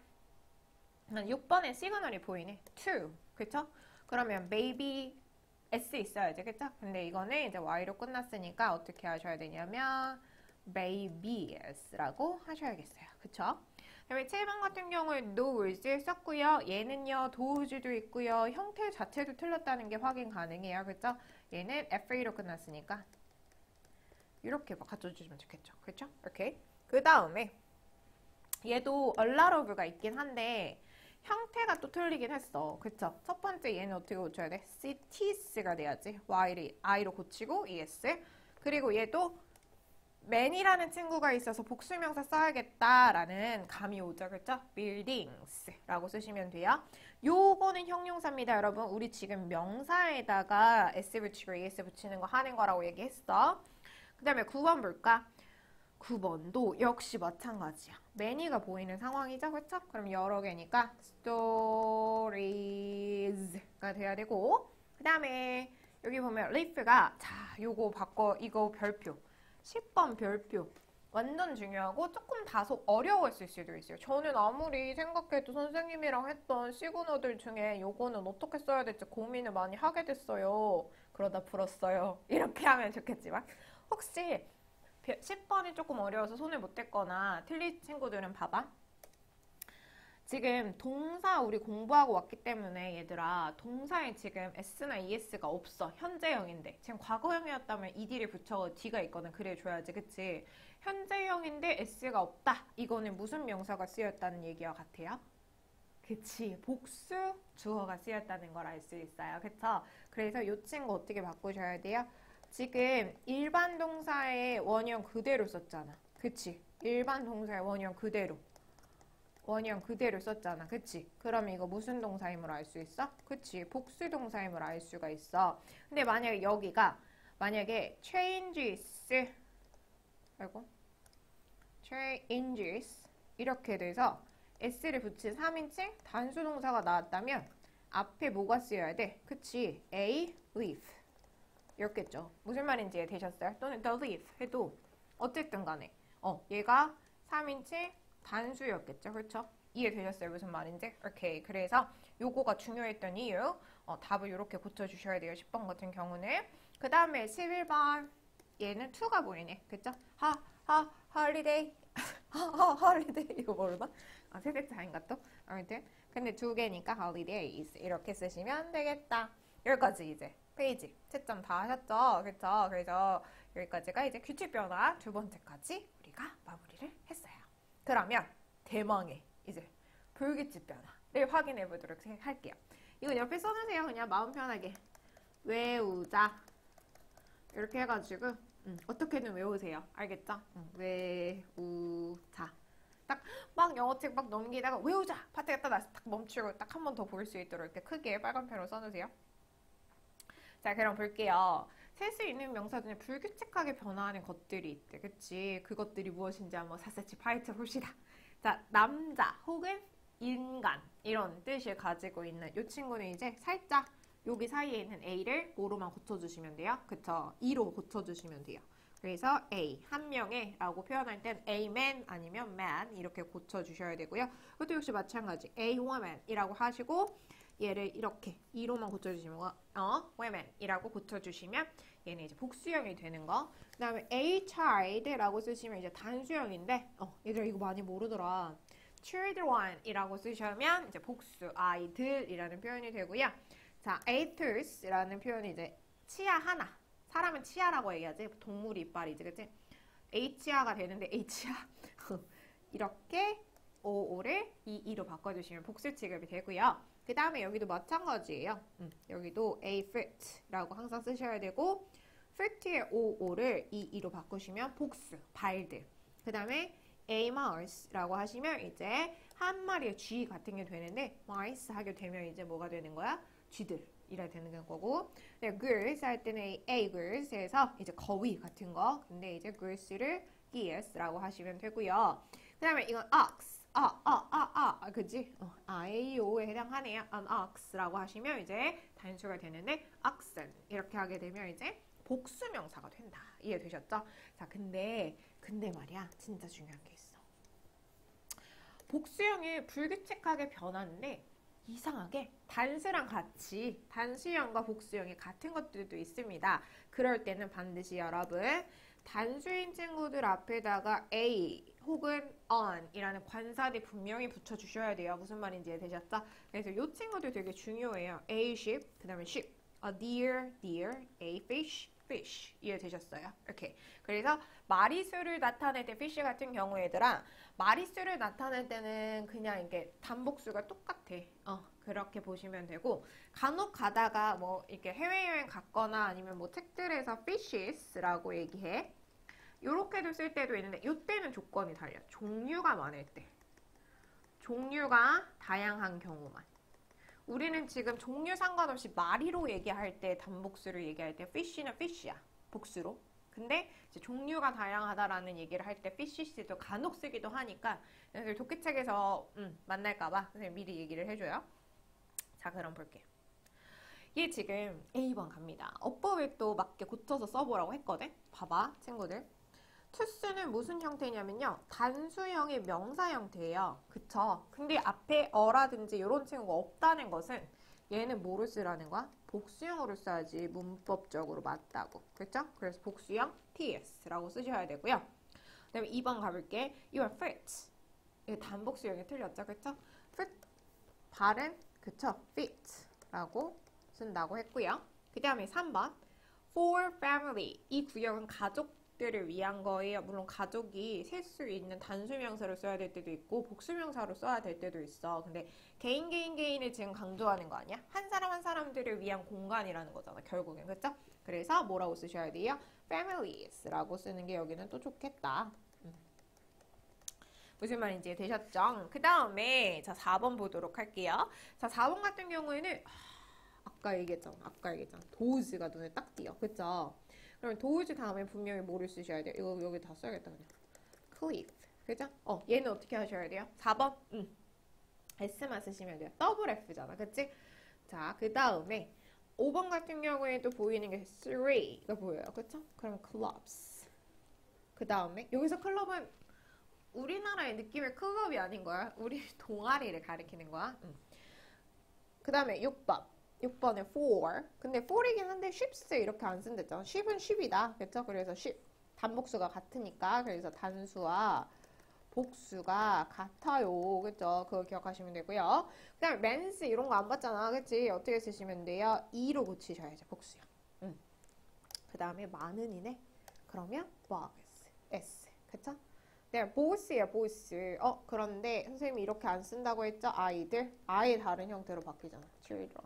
육 번에 시그널이 보이네. to. 그쵸? 그러면 maybe s 있어야지. 그쵸? 근데 이거는 이제 y로 끝났으니까 어떻게 하셔야 되냐면 babies라고 하셔야겠어요. 그쵸? 그다음에 칠 번 같은 경우에 knows 썼고요. 얘는요 does도 있고요. 형태 자체도 틀렸다는 게 확인 가능해요. 그쵸? 얘는 fa로 끝났으니까 이렇게 막 갖춰주시면 좋겠죠. 그쵸? 오케이. 그 다음에 얘도 a lot of가 있긴 한데 형태가 또 틀리긴 했어. 그쵸? 첫 번째 얘는 어떻게 고쳐야 돼? cities가 돼야지. y를 i로 고치고 es. 그리고 얘도 man이라는 친구가 있어서 복수명사 써야겠다라는 감이 오죠. 그렇죠? buildings라고 쓰시면 돼요. 요거는 형용사입니다, 여러분. 우리 지금 명사에다가 s 붙이고 es 붙이는 거 하는 거라고 얘기했어. 그 다음에 구 번 볼까? 구 번도 역시 마찬가지야. many가 보이는 상황이죠. 그렇죠? 그럼 여러 개니까 stories가 돼야 되고 그 다음에 여기 보면 leaf가 자, 요거 바꿔. 이거 별표. 십 번 별표. 완전 중요하고 조금 다소 어려웠을 수도 있어요. 저는 아무리 생각해도 선생님이랑 했던 시그널들 중에 요거는 어떻게 써야 될지 고민을 많이 하게 됐어요. 그러다 풀었어요. 이렇게 하면 좋겠지만 혹시 십 번이 조금 어려워서 손을 못 댔거나 틀린 친구들은 봐봐. 지금 동사 우리 공부하고 왔기 때문에 얘들아 동사에 지금 s나 es가 없어. 현재형인데 지금 과거형이었다면 ed를 붙여 d가 있거든. 그래 줘야지. 그치? 현재형인데 s가 없다. 이거는 무슨 명사가 쓰였다는 얘기와 같아요? 그치? 복수 주어가 쓰였다는 걸 알 수 있어요. 그쵸? 그래서 이 친구 어떻게 바꾸셔야 돼요? 지금 일반 동사의 원형 그대로 썼잖아. 그치? 일반 동사의 원형 그대로. 원형 그대로 썼잖아. 그치? 그럼 이거 무슨 동사임을 알 수 있어? 그치? 복수 동사임을 알 수가 있어. 근데 만약에 여기가 만약에 changes 아이고 changes 이렇게 돼서 s를 붙인 삼 인칭 단수 동사가 나왔다면 앞에 뭐가 쓰여야 돼? 그치? a leaf 이렇겠죠. 무슨 말인지 이해되셨어요? 또는 the leaf 해도 어쨌든 간에 어 얘가 삼 인칭 단수였겠죠. 그렇죠? 이해되셨어요? 무슨 말인지? 오케이. 그래서 요거가 중요했던 이유 어, 답을 이렇게 고쳐주셔야 돼요. 십 번 같은 경우는. 그 다음에 십일 번 얘는 to가 보이네. 그쵸? 하, 하, holiday 하, holiday 이거 모르나? 아, 세대차인가 또? 아무튼 근데 두 개니까 holidays 이렇게 쓰시면 되겠다. 여기까지 이제 페이지 채점 다 하셨죠? 그쵸? 그래서 여기까지가 이제 규칙 변화 두 번째까지 우리가 마무리를 했어요. 그러면 대망의 이제 불규칙 변화를 확인해 보도록 할게요. 이거 옆에 써주세요. 그냥 마음 편하게. 외우자. 이렇게 해가지고 음, 어떻게든 외우세요. 알겠죠? 음, 외우자. 딱 막 영어책 막 넘기다가 외우자! 파트가 딱, 딱 멈추고 딱 한 번 더 볼 수 있도록 이렇게 크게 빨간 펜으로 써주세요. 자, 그럼 볼게요. 셀 수 있는 명사 중에 불규칙하게 변화하는 것들이 있대. 그치? 그것들이 무엇인지 한번 샅샅이 파헤쳐 봅시다. 자, 남자 혹은 인간 이런 뜻을 가지고 있는 이 친구는 이제 살짝 여기 사이에 있는 A를 뭐로만 고쳐주시면 돼요. 그쵸? E로 고쳐주시면 돼요. 그래서 A, 한 명의 라고 표현할 땐 A man 아니면 man 이렇게 고쳐주셔야 되고요. 이것도 역시 마찬가지 A woman 이라고 하시고 얘를 이렇게 E로만 고쳐주시면 어, women 이라고 고쳐주시면 얘는 이제 복수형이 되는 거. 그 다음에 A child 라고 쓰시면 이제 단수형인데 어, 얘들아 이거 많이 모르더라. children 이라고 쓰시면 이제 복수 아이들이라는 표현이 되고요. 자, athers 라는 표현이 이제 치아 하나. 사람은 치아라고 얘기하지. 동물이 이빨이지, 그치? h야가 되는데 h야 이렇게 오오를 이이로 바꿔주시면 복수 취급이 되고요. 그 다음에 여기도 마찬가지예요. 음, 여기도 a foot라고 항상 쓰셔야 되고 foot의 오오를 이이로 바꾸시면 복수, 발들. 그 다음에 a mouse라고 하시면 이제 한 마리의 쥐 같은 게 되는데 mice 하게 되면 이제 뭐가 되는 거야? 쥐들. 이라 되는 거고, 네, girls 할 때는 a girls 해서 이제 거위 같은 거. 근데 이제 girls를 gears라고 하시면 되고요. 그 다음에 이건 ox, 아, 아, 아, 아, 그지? 어, 아에이오에 해당하네요. an ox라고 하시면 이제 단수가 되는데 oxen 이렇게 하게 되면 이제 복수명사가 된다. 이해되셨죠? 자, 근데 근데 말이야, 진짜 중요한 게 있어. 복수형이 불규칙하게 변하는데. 이상하게 단수랑 같이 단수형과 복수형이 같은 것들도 있습니다. 그럴 때는 반드시 여러분 단수인 친구들 앞에다가 a 혹은 on 이라는 관사를 분명히 붙여주셔야 돼요. 무슨 말인지 이해되셨죠? 그래서 이 친구들 되게 중요해요. a sheep, 그 다음에 sheep, a deer, deer, a fish, fish 이해되셨어요? 이렇게. 그래서 마리수를 나타낼 때 fish 같은 경우에들아 마리수를 나타낼 때는 그냥 이게 단복수가 똑같아. 어, 그렇게 보시면 되고 간혹 가다가 뭐 이렇게 해외여행 갔거나 아니면 뭐 책들에서 fishes라고 얘기해. 요렇게도 쓸 때도 있는데 이때는 조건이 달려. 종류가 많을 때. 종류가 다양한 경우만. 우리는 지금 종류 상관없이 마리로 얘기할 때 단복수를 얘기할 때 fish는 fish야. 복수로. 근데 이제 종류가 다양하다라는 얘기를 할 때 fishes도 간혹 쓰기도 하니까 독해책에서 음, 만날까봐 선생님 미리 얘기를 해줘요. 자, 그럼 볼게요. 얘 지금 에이 번 갑니다. 어법을 또 맞게 고쳐서 써보라고 했거든. 봐봐 친구들. 투스는 무슨 형태냐면요. 단수형의 명사 형태예요. 그쵸? 근데 앞에 어라든지 이런 친구가 없다는 것은 얘는 뭐로 쓰라는 거야? 복수형으로 써야지 문법적으로 맞다고. 그쵸? 그래서 복수형 ts라고 쓰셔야 되고요. 그 다음에 이 번 가볼게. 이건 fit. 이거 단복수형이 틀렸죠? 그쵸? fit. 발음. 그쵸? fit라고 쓴다고 했고요. 그 다음에 삼 번. for family. 이 구역은 가족들을 위한 거예요. 물론 가족이 셀 수 있는 단수명사로 써야 될 때도 있고 복수명사로 써야 될 때도 있어. 근데 개인 개인 개인을 지금 강조하는 거 아니야? 한 사람 한 사람들을 위한 공간이라는 거잖아. 결국엔. 그쵸? 그래서 뭐라고 쓰셔야 돼요? families라고 쓰는 게 여기는 또 좋겠다. 음. 무슨 말인지 되셨죠? 그 다음에 자 사 번 보도록 할게요. 자 사 번 같은 경우에는 아까 얘기했잖아. 아까 얘기했잖아. 도우즈가 눈에 딱 띄어. 그쵸? 그럼 도우즈 다음에 분명히 뭐를 쓰셔야 돼요? 이거 여기 다 써야겠다 그냥. cliff. 그죠? 어, 얘는 어떻게 하셔야 돼요? 사 번. 음. S만 쓰시면 돼요. 더블 F잖아. 그치? 자, 그 다음에 오 번 같은 경우에도 보이는 게 three가 보여요. 그쵸? 그럼 clubs. 그 다음에 여기서 클럽은 우리나라의 느낌의 클럽이 아닌 거야. 우리 동아리를 가리키는 거야. 음. 그 다음에 육 번. 육 번에 for. 근데 for이긴 한데 sheeps 이렇게 안 쓴댔잖아. sheep은 sheep이다. 그쵸? 그래서 sheep. 단복수가 같으니까. 그래서 단수와 복수가 같아요. 그죠? 그거 기억하시면 되고요. 그 다음에 맨스 이런 거 안 봤잖아. 그치? 어떻게 쓰시면 돼요? 이로 고치셔야죠. 복수요. 음. 그 다음에 많은이네. 그러면 bugs. S. 그쵸? 네, 보스야, 보스. 어, 그런데 선생님이 이렇게 안 쓴다고 했죠? 아이들. 아예 다른 형태로 바뀌잖아. children.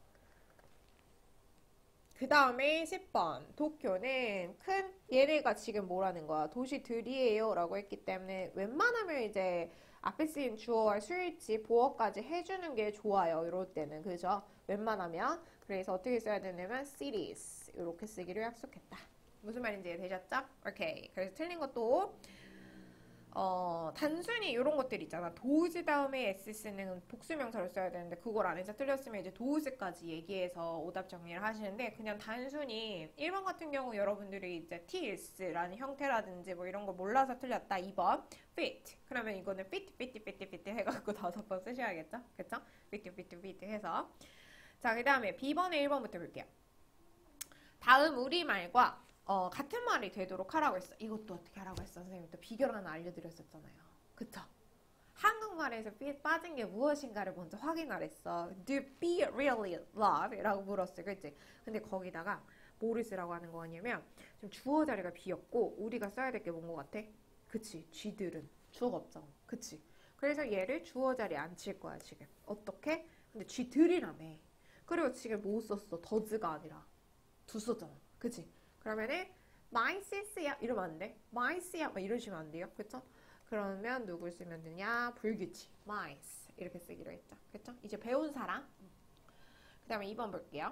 그 다음에 십 번. 도쿄는 큰, 얘네가 지금 뭐라는 거야? 도시들이에요. 라고 했기 때문에 웬만하면 이제 앞에 쓰인 주어와 수일치, 보어까지 해주는 게 좋아요. 이럴 때는. 그죠? 웬만하면. 그래서 어떻게 써야 되냐면 cities. 이렇게 쓰기로 약속했다. 무슨 말인지 이해되셨죠? 오케이. 그래서 틀린 것도 어, 단순히 이런 것들 있잖아. 도우즈 다음에 s 쓰는 복수명사를 써야 되는데 그걸 안 해서 틀렸으면 이제 도우즈까지 얘기해서 오답 정리를 하시는데 그냥 단순히 일 번 같은 경우 여러분들이 이제 tS라는 형태라든지 뭐 이런 거 몰라서 틀렸다. 이 번 fit. 그러면 이거는 fit, fit, fit, fit 해갖고 다섯 번 쓰셔야겠죠? 그쵸? fit, fit, fit 해서 자, 그 다음에 B번에 일 번부터 볼게요. 다음 우리말과 어, 같은 말이 되도록 하라고 했어. 이것도 어떻게 하라고 했어? 선생님이 또 비결 하나 알려드렸었잖아요. 그쵸? 한국말에서 빠진 게 무엇인가를 먼저 확인하랬어. Do be really love? 라고 물었어. 그치? 근데 거기다가 뭐를 쓰라고 하는 거냐면 지금 주어 자리가 비었고 우리가 써야 될 게 뭔 것 같아? 그치? 쥐들은 주어가 없잖아. 그치? 그래서 얘를 주어 자리에 앉힐 거야 지금. 어떻게? 근데 쥐들이라며. 그리고 지금 뭐 썼어? 더즈가 아니라 두 썼잖아. 그치? 그러면은 my sis야 이러면 안 돼. my s야 막 이러시면 안 돼요. 그쵸? 그러면 누굴 쓰면 되냐? 불규칙 my 이렇게 쓰기로 했죠. 그쵸? 이제 배운 사람. 그 다음에 이 번 볼게요.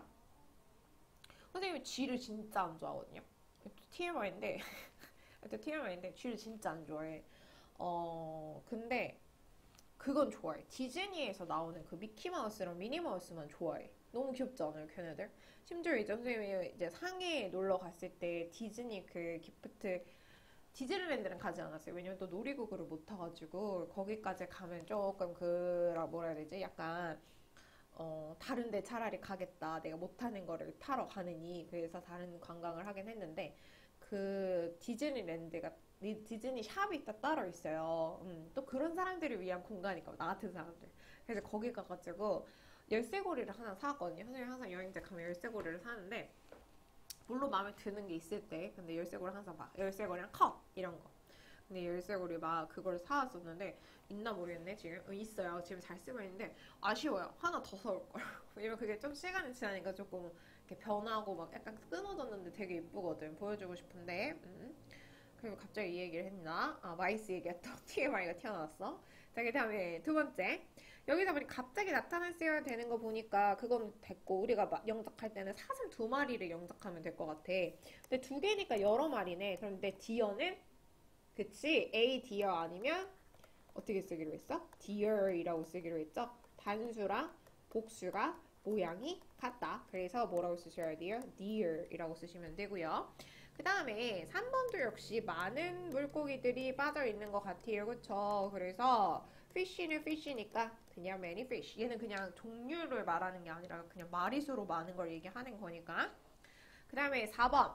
선생님이 쥐를 진짜 안 좋아하거든요. 티엠아이인데 또 티엠아이인데 쥐를 진짜 안 좋아해. 어 근데 그건 좋아해. 디즈니에서 나오는 그 미키마우스랑 미니마우스만 좋아해. 너무 귀엽지 않아요, 걔네들? 심지어 이제 선생님이 이제 상해에 놀러 갔을 때 디즈니 그 기프트 디즈니랜드는 가지 않았어요. 왜냐면 또 놀이기구를 못 타가지고 거기까지 가면 조금 그라 뭐라 해야 되지? 약간 어 다른 데 차라리 가겠다. 내가 못 타는 거를 타러 가느니 그래서 다른 관광을 하긴 했는데 그 디즈니랜드가 디즈니 샵이 딱 따로 있어요. 음, 또 그런 사람들을 위한 공간이니까 나 같은 사람들. 그래서 거기 가가지고 열쇠고리를 하나 사왔거든요. 선생님 항상 여행자 가면 열쇠고리를 사는데 물론 마음에 드는 게 있을 때 근데 열쇠고리 항상 막 열쇠고리랑 컵 이런 거. 근데 열쇠고리 막 그걸 사왔었는데 있나 모르겠네 지금. 어, 있어요. 지금 잘 쓰고 있는데 아쉬워요. 하나 더 사올걸. 왜냐면 그게 좀 시간이 지나니까 조금 이렇게 변하고 막 약간 끊어졌는데 되게 예쁘거든. 보여주고 싶은데 음. 그리고 갑자기 이 얘기를 했나? 아, 마이스 얘기했던 티엠아이가 튀어나왔어. 자, 그 다음에 두 번째. 여기서 우리 갑자기 나타났어야 되는 거 보니까 그건 됐고, 우리가 영작할 때는 사슴 두 마리를 영작하면 될 것 같아. 근데 두 개니까 여러 마리네. 그런데 디어는, 그치? A 디어 아니면 어떻게 쓰기로 했어? deer이라고 쓰기로 했죠? 단수랑 복수가 모양이 같다. 그래서 뭐라고 쓰셔야 돼요? deer이라고 쓰시면 되고요. 그 다음에 삼 번도 역시 많은 물고기들이 빠져있는 것 같아요. 그쵸? 그래서 fish는 fish니까 그냥 many fish. 얘는 그냥 종류를 말하는 게 아니라 그냥 마리수로 많은 걸 얘기하는 거니까. 그 다음에 사 번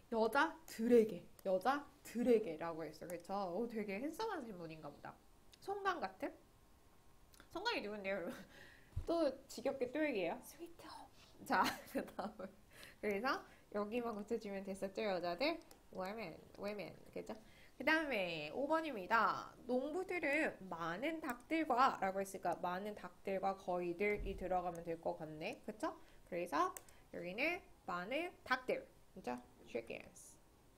여자들에게 여자들에게라고 했어. 그쵸? 오, 되게 핸섬한 분인가 보다. 송강 같은? 송강이 누군데요, 여러분? 또 지겹게 또 얘기해요. 스위트 홈. 자, 그 다음 그래서 여기만 고쳐주면 됐었죠, 여자들? women, women, 그죠? 그 다음에 오 번입니다. 농부들은 많은 닭들과 라고 했으니까 많은 닭들과 거위들이 들어가면 될 것 같네, 그쵸? 그래서 여기는 많은 닭들, 그죠? chickens,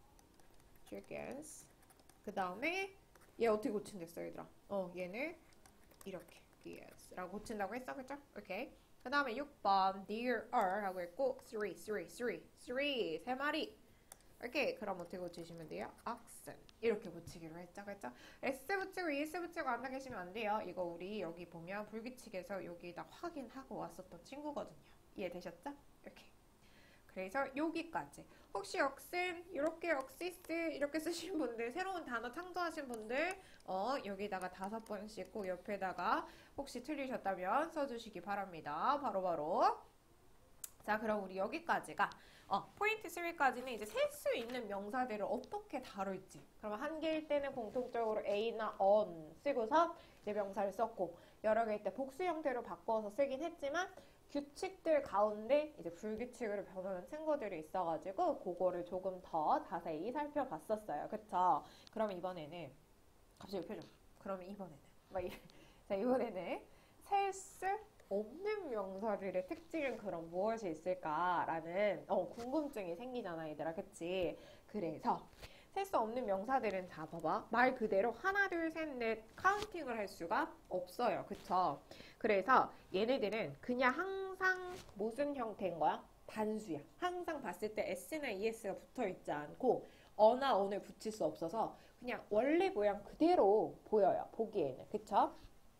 chickens. 그 다음에 얘 어떻게 고친댔어, 얘들아? 어, 얘는 이렇게 yes 라고 고친다고 했어, 그쵸? 오케이. 그 다음에 육 번 there are 라고 했고 three, three, three, three 세 마리. 오케이. 그럼 어떻게 고치시면 돼요? oxen 이렇게 고치기로 했죠, 그쵸? s 붙이고 es 붙이고 앉아 계시면 안 돼요. 이거 우리 여기 보면 불규칙에서 여기다 확인하고 왔었던 친구거든요. 이해되셨죠? 이렇게. 그래서 여기까지. 혹시 oxen 이렇게 oxys 이렇게 쓰신 분들, 새로운 단어 창조하신 분들 어 여기다가 다섯 번 씻고 옆에다가 혹시 틀리셨다면 써주시기 바랍니다. 바로바로. 바로. 자, 그럼 우리 여기까지가 어, 포인트 삼까지는 이제 셀 수 있는 명사들을 어떻게 다룰지. 그러면 한 개일 때는 공통적으로 A나 on 쓰고서 이제 명사를 썼고, 여러 개일 때 복수 형태로 바꿔서 쓰긴 했지만, 규칙들 가운데 이제 불규칙으로 변하는 친구들이 있어가지고, 그거를 조금 더 자세히 살펴봤었어요. 그쵸? 그럼 이번에는, 갑자기 표정. 그러면 이번에는, 막 이래. 자, 이번에는 셀 수 없는 명사들의 특징은 그럼 무엇이 있을까라는 어, 궁금증이 생기잖아, 얘들아. 그치? 그래서 셀 수 없는 명사들은 자, 봐봐. 말 그대로 하나, 둘, 셋, 넷 카운팅을 할 수가 없어요. 그쵸? 그래서 얘네들은 그냥 항상 무슨 형태인 거야? 단수야. 항상 봤을 때 S나 이에스가 붙어 있지 않고 어나 on을 붙일 수 없어서 그냥 원래 모양 그대로 보여요. 보기에는. 그쵸?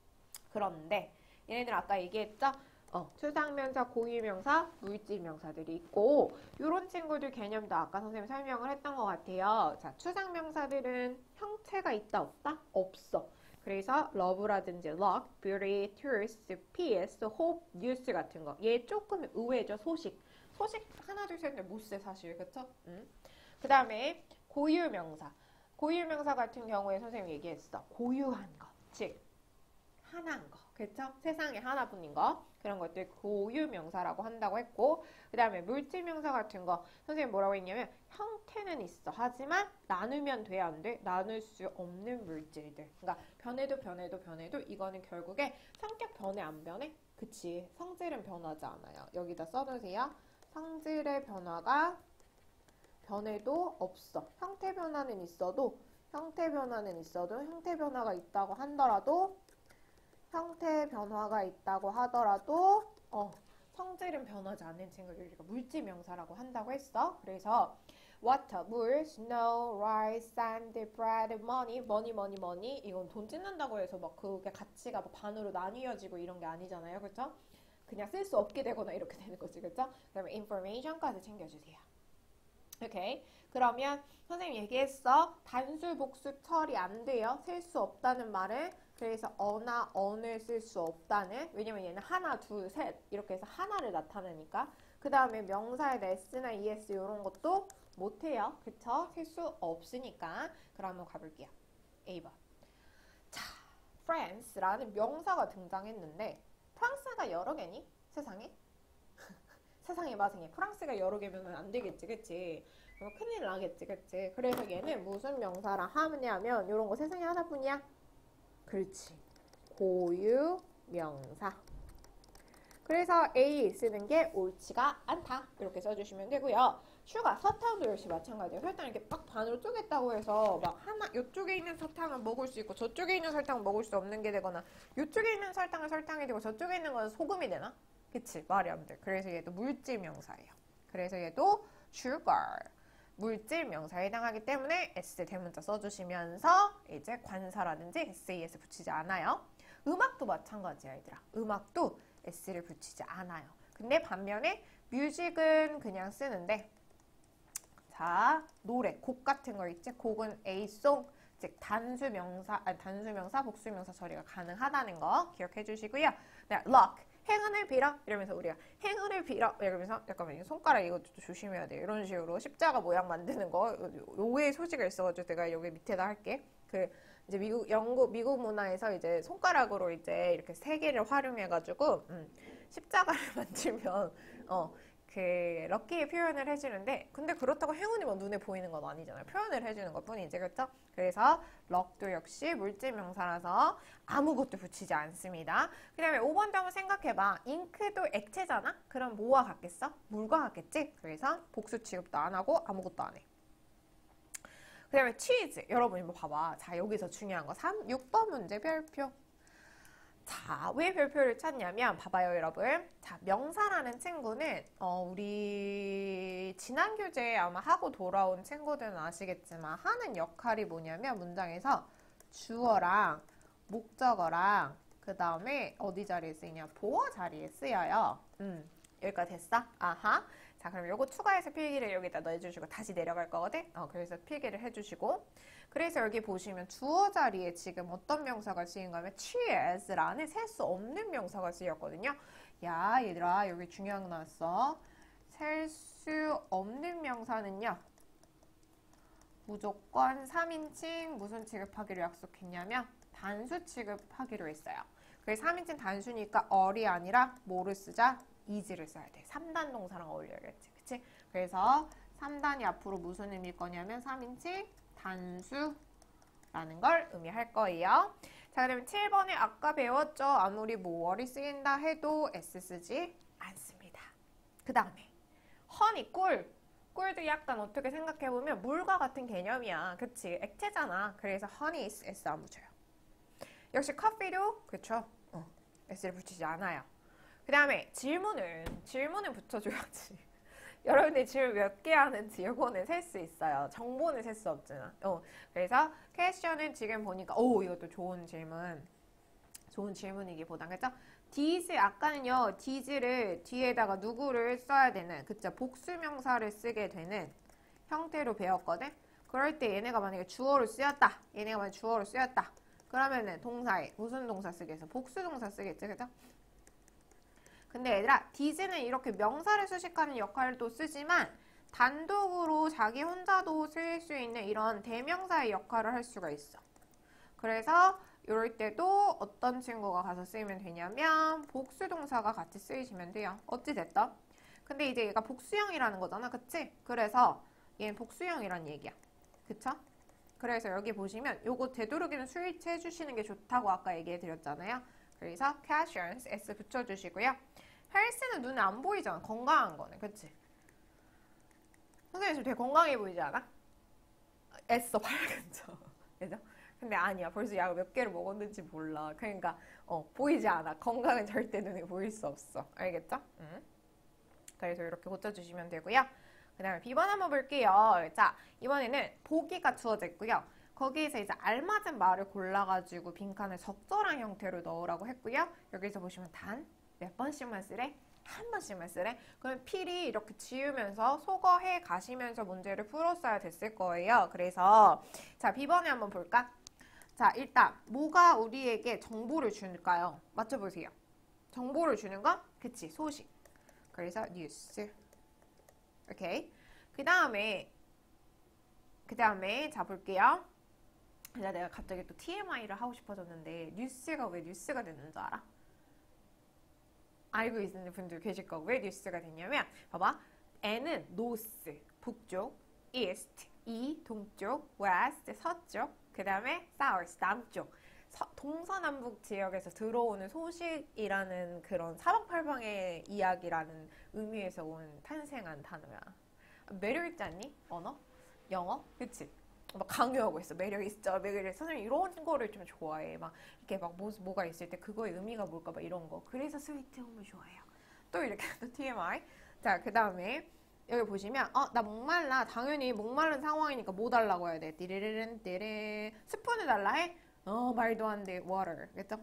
그런데 얘네들 아까 얘기했죠? 어, 추상명사, 고유명사, 물질명사들이 있고 이런 친구들 개념도 아까 선생님이 설명을 했던 것 같아요. 자, 추상명사들은 형체가 있다 없다? 없어. 그래서 love라든지 luck, beauty, tourist, peace, hope, news 같은 거. 얘 조금 의외죠. 소식. 소식 하나 둘 셋 넷 못 세 사실. 그쵸? 응? 그 다음에 고유명사. 고유명사 같은 경우에 선생님이 얘기했어. 고유한 거. 즉 하나인 거. 그렇죠? 세상에 하나뿐인 거. 그런 것들 고유명사라고 한다고 했고, 그 다음에 물질명사 같은 거 선생님 뭐라고 했냐면 형태는 있어. 하지만 나누면 돼, 안 돼? 나눌 수 없는 물질들. 그러니까 변해도 변해도 변해도 이거는 결국에 성격 변해 안 변해? 그치. 성질은 변하지 않아요. 여기다 써두세요. 성질의 변화가 변해도 없어. 형태 변화는 있어도 형태 변화는 있어도 형태 변화가 있다고 하더라도 형태 변화가 있다고 하더라도 어, 성질은 변하지 않는 친구들 우리가 물질명사라고 한다고 했어. 그래서 water, 물, snow, rice, sand, bread, money, money, money, money 이건 돈 찢는다고 해서 막 그게 가치가 막 반으로 나뉘어지고 이런 게 아니잖아요. 그렇죠? 그냥 쓸 수 없게 되거나 이렇게 되는 거지. 그렇죠? 그다음에 information까지 챙겨주세요. 오케이. 그러면 선생님 얘기했어. 단수, 복수 처리 안 돼요. 셀 수 없다는 말은 그래서 어나 on을 쓸 수 없다는 왜냐면 얘는 하나, 둘, 셋 이렇게 해서 하나를 나타내니까 그 다음에 명사에다 S나 이에스 이런 것도 못해요. 그쵸? 셀 수 없으니까 그럼 한번 가볼게요. A 번. 자, France라는 명사가 등장했는데 프랑스가 여러 개니? 세상에? 세상에 마생에 프랑스가 여러 개면 안 되겠지, 그치? 그럼 큰일 나겠지, 그치? 그래서 얘는 무슨 명사라 하냐면 이런 거 세상에 하나뿐이야? 그렇지. 고유 명사. 그래서 A 쓰는 게 옳지가 않다. 이렇게 써주시면 되고요. 슈가, 설탕도 역시 마찬가지예요. 설탕 이렇게 막 반으로 쪼갰다고 해서 막 하나 이쪽에 있는 설탕은 먹을 수 있고 저쪽에 있는 설탕은 먹을 수 없는 게 되거나 이쪽에 있는 설탕은 설탕이 되고 저쪽에 있는 건 소금이 되나? 그치? 말이 안 돼. 그래서 얘도 물질 명사예요. 그래서 얘도 sugar. 물질 명사에 해당하기 때문에 S 대문자 써주시면서 이제 관사라든지 에스 이 에스 붙이지 않아요. 음악도 마찬가지야, 얘들아. 음악도 S를 붙이지 않아요. 근데 반면에 뮤직은 그냥 쓰는데 자, 노래, 곡 같은 거 있지? 곡은 A송, 즉 단수 명사, 아니 단수 명사, 복수 명사 처리가 가능하다는 거 기억해 주시고요. 네, luck. 행운을 빌어 이러면서 우리가 행운을 빌어 이러면서 잠깐만요 손가락 이거 조심해야 돼요. 이런 식으로 십자가 모양 만드는 거 오해의 소지가 있어가지고 내가 여기 밑에다 할게. 그 이제 미국 영국 미국 문화에서 이제 손가락으로 이제 이렇게 세 개를 활용해가지고 음, 십자가를 만들면 어. 그 럭키의 표현을 해주는데 근데 그렇다고 행운이 뭐 눈에 보이는 건 아니잖아요. 표현을 해주는 것 뿐이지. 그렇죠? 그래서 럭도 역시 물질명사라서 아무것도 붙이지 않습니다. 그 다음에 오 번도 한번 생각해봐. 잉크도 액체잖아? 그럼 뭐와 같겠어? 물과 같겠지? 그래서 복수 취급도 안 하고 아무것도 안 해. 그 다음에 치즈. 여러분 이거 봐봐. 자 여기서 중요한 거 삼, 육 번 문제 별표. 자, 왜 별표를 찾냐면 봐봐요 여러분. 자, 명사라는 친구는 어, 우리 지난 교재에 아마 하고 돌아온 친구들은 아시겠지만 하는 역할이 뭐냐면 문장에서 주어랑 목적어랑 그 다음에 어디 자리에 쓰이냐 보어 자리에 쓰여요. 음, 여기까지 됐어? 아하. 자, 그럼 요거 추가해서 필기를 여기다 넣어주시고 다시 내려갈 거거든? 어, 그래서 필기를 해주시고 그래서 여기 보시면 주어 자리에 지금 어떤 명사가 쓰인 거냐면 choose라는 셀 수 없는 명사가 쓰였거든요. 야, 얘들아, 여기 중요한 거 나왔어. 셀 수 수 없는 명사는요. 무조건 삼 인칭 무슨 취급하기로 약속했냐면 단수 취급하기로 했어요. 그래서 삼 인칭 단수니까 어리 아니라 뭐를 쓰자? is를 써야 돼. 삼 단 동사랑 어울려야겠지. 그치? 그래서 삼 단이 앞으로 무슨 의미일 거냐면 삼 인칭 단수라는 걸 의미할 거예요. 자, 그러면 칠 번에 아까 배웠죠? 아무리 뭐 월이 쓰인다 해도 s 쓰지 않습니다. 그 다음에 허니, 꿀. 꿀도 약간 어떻게 생각해보면 물과 같은 개념이야. 그치? 액체잖아. 그래서 honey is s 안 붙여요. 역시 커피도 그쵸? 어, s를 붙이지 않아요. 그 다음에 질문은 질문은 붙여줘야지. 여러분들이 질문 몇 개 하는지 이거는 셀 수 있어요. 정보는 셀 수 없잖아. 어, 그래서 question은 지금 보니까 오 이것도 좋은 질문. 좋은 질문이기보단 그죠? did 아까는요 did를 뒤에다가 누구를 써야 되는 그쵸? 복수명사를 쓰게 되는 형태로 배웠거든. 그럴 때 얘네가 만약에 주어로 쓰였다. 얘네가 만약에 주어로 쓰였다. 그러면은 동사에 무슨 동사 쓰겠어? 복수동사 쓰겠지, 그죠? 근데 얘들아, did는 이렇게 명사를 수식하는 역할도 쓰지만 단독으로 자기 혼자도 쓰일 수 있는 이런 대명사의 역할을 할 수가 있어. 그래서 이럴 때도 어떤 친구가 가서 쓰이면 되냐면 복수동사가 같이 쓰이시면 돼요. 어찌됐든. 근데 이제 얘가 복수형이라는 거잖아, 그치? 그래서 얘는 복수형이란 얘기야. 그쵸? 그래서 여기 보시면 요거 되도록이면 스위치 해주시는 게 좋다고 아까 얘기해 드렸잖아요. 그래서 questions s 붙여주시고요. 헬스는 눈에 안 보이잖아. 건강한 거는. 그치? 선생님 지금 되게 건강해 보이지 않아? 애써 밝은죠. 그죠? 근데 아니야. 벌써 약을 몇 개를 먹었는지 몰라. 그러니까 어, 보이지 않아. 건강은 절대 눈에 보일 수 없어. 알겠죠? 응? 그래서 이렇게 고쳐주시면 되고요. 그 다음에 B번 한번 볼게요. 자, 이번에는 보기가 주어져 있고요. 거기에서 이제 알맞은 말을 골라가지고 빈칸을 적절한 형태로 넣으라고 했고요. 여기서 보시면 단 몇 번씩만 쓰래? 한 번씩만 쓰래? 그럼 필히 이렇게 지우면서 속어해 가시면서 문제를 풀었어야 됐을 거예요. 그래서 자, B번에 한번 볼까? 자, 일단 뭐가 우리에게 정보를 줄까요? 맞춰보세요. 정보를 주는 거? 그치, 소식. 그래서 뉴스. 오케이. 그 다음에 그 다음에 자 볼게요. 자, 내가 갑자기 또 티엠아이를 하고 싶어졌는데 뉴스가 왜 뉴스가 됐는 줄 알아? 알고 있는 분들 계실 거고 왜 뉴스가 됐냐면 봐봐. N은 north, 북쪽, east, 이, 동쪽, west, 서쪽, 그 다음에 south, 남쪽. 서, 동서남북 지역에서 들어오는 소식이라는 그런 사방팔방의 이야기라는 의미에서 온 탄생한 단어야. 매력 있지 않니? 언어? 영어? 그치? 막 강요하고 있어. 매력 있죠. 매력 있어. 선생님 이런 거를 좀 좋아해. 막 이렇게 막 뭐, 뭐가 있을 때 그거의 의미가 뭘까 봐 이런 거. 그래서 스위트홈을 좋아해요. 또 이렇게 또 티엠아이. 자, 그 다음에 여기 보시면 어, 나 목말라. 당연히 목마른 상황이니까 뭐 달라고 해야 돼? 띠리리른 띠리. 스푼을 달라 해? 어, 말도 안 돼. water. 그랬죠?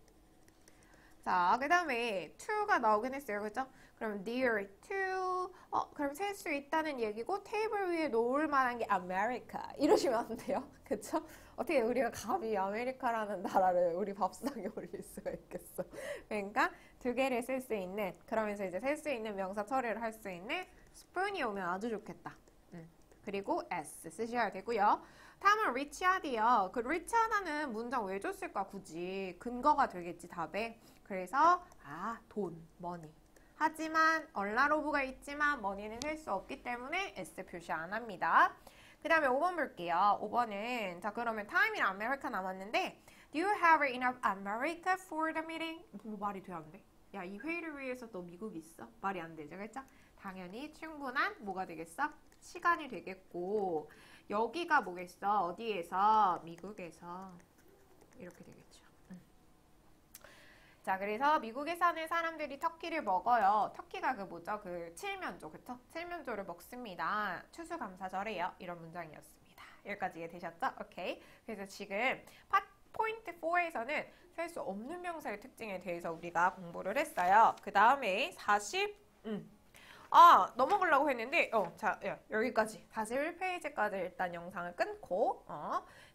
자, 그 다음에 to가 나오긴 했어요. 그죠? 그럼 near to 어, 그럼 셀 수 있다는 얘기고 테이블 위에 놓을 만한 게 America. 이러시면 안 돼요. 그쵸? 어떻게 우리가 감히 아메리카라는 나라를 우리 밥상에 올릴 수가 있겠어. 그러니까 두 개를 쓸 수 있는 그러면서 이제 셀 수 있는 명사 처리를 할 수 있는 spoon이 오면 아주 좋겠다. 음. 그리고 s 쓰셔야 되고요. 다음은 reach하디요. 그 reach하다는 문장 왜 줬을까 굳이 근거가 되겠지 답에. 그래서 아, 돈, money. 하지만 얼라로브가 있지만 money는 셀 수 없기 때문에 s 표시 안 합니다. 그 다음에 오 번 볼게요. 오 번은 자 그러면 time이랑 America 남았는데 Do you have enough America for the meeting? 뭐 말이 돼 안 돼? 야, 이 회의를 위해서 너 미국 있어? 말이 안 되죠, 그렇죠? 당연히 충분한 뭐가 되겠어? 시간이 되겠고 여기가 뭐겠어? 어디에서? 미국에서 이렇게 되겠죠. 음. 자, 그래서 미국에 사는 사람들이 터키를 먹어요. 터키가 그 뭐죠? 그 칠면조, 그쵸? 칠면조를 먹습니다. 추수감사절이에요. 이런 문장이었습니다. 여기까지 이해되셨죠? 오케이. 그래서 지금 파, 포인트 사에서는 셀 수 없는 명사의 특징에 대해서 우리가 공부를 했어요. 그 다음에 사십, 음. 아, 넘어가려고 했는데, 어, 자, 야, 여기까지. 사십일 페이지까지 일단 영상을 끊고, 어,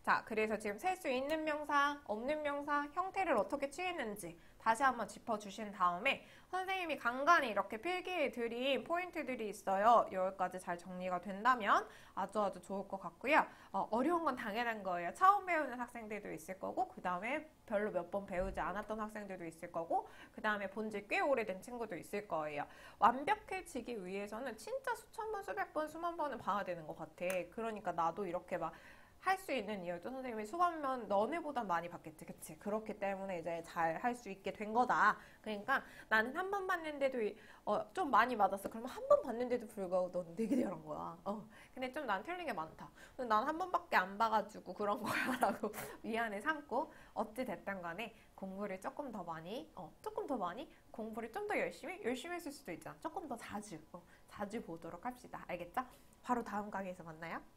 자, 그래서 지금 셀 수 있는 명사, 없는 명사, 형태를 어떻게 취했는지 다시 한번 짚어주신 다음에 선생님이 간간히 이렇게 필기해 드린 포인트들이 있어요. 여기까지 잘 정리가 된다면 아주 아주 좋을 것 같고요. 어, 어려운 건 당연한 거예요. 처음 배우는 학생들도 있을 거고, 그 다음에 별로 몇 번 배우지 않았던 학생들도 있을 거고, 그 다음에 본지 꽤 오래된 친구도 있을 거예요. 완벽해지기 위해서는 진짜 수천 번, 수백 번, 수만 번은 봐야 되는 것 같아. 그러니까 나도 이렇게 막 할 수 있는 이유도 선생님이 수업면 너네보다 많이 봤겠지, 그치? 그렇기 때문에 이제 잘 할 수 있게 된 거다. 그러니까 나는 한 번 봤는데도 어, 좀 많이 맞았어. 그러면 한 번 봤는데도 불구하고 너는 되게 잘한 거야. 어, 근데 좀 난 틀린 게 많다. 난 한 번밖에 안 봐가지고 그런 거야라고 위안을 삼고 어찌 됐든 간에 공부를 조금 더 많이, 어, 조금 더 많이 공부를 좀 더 열심히 열심히 했을 수도 있잖아. 조금 더 자주, 어, 자주 보도록 합시다. 알겠죠? 바로 다음 강의에서 만나요.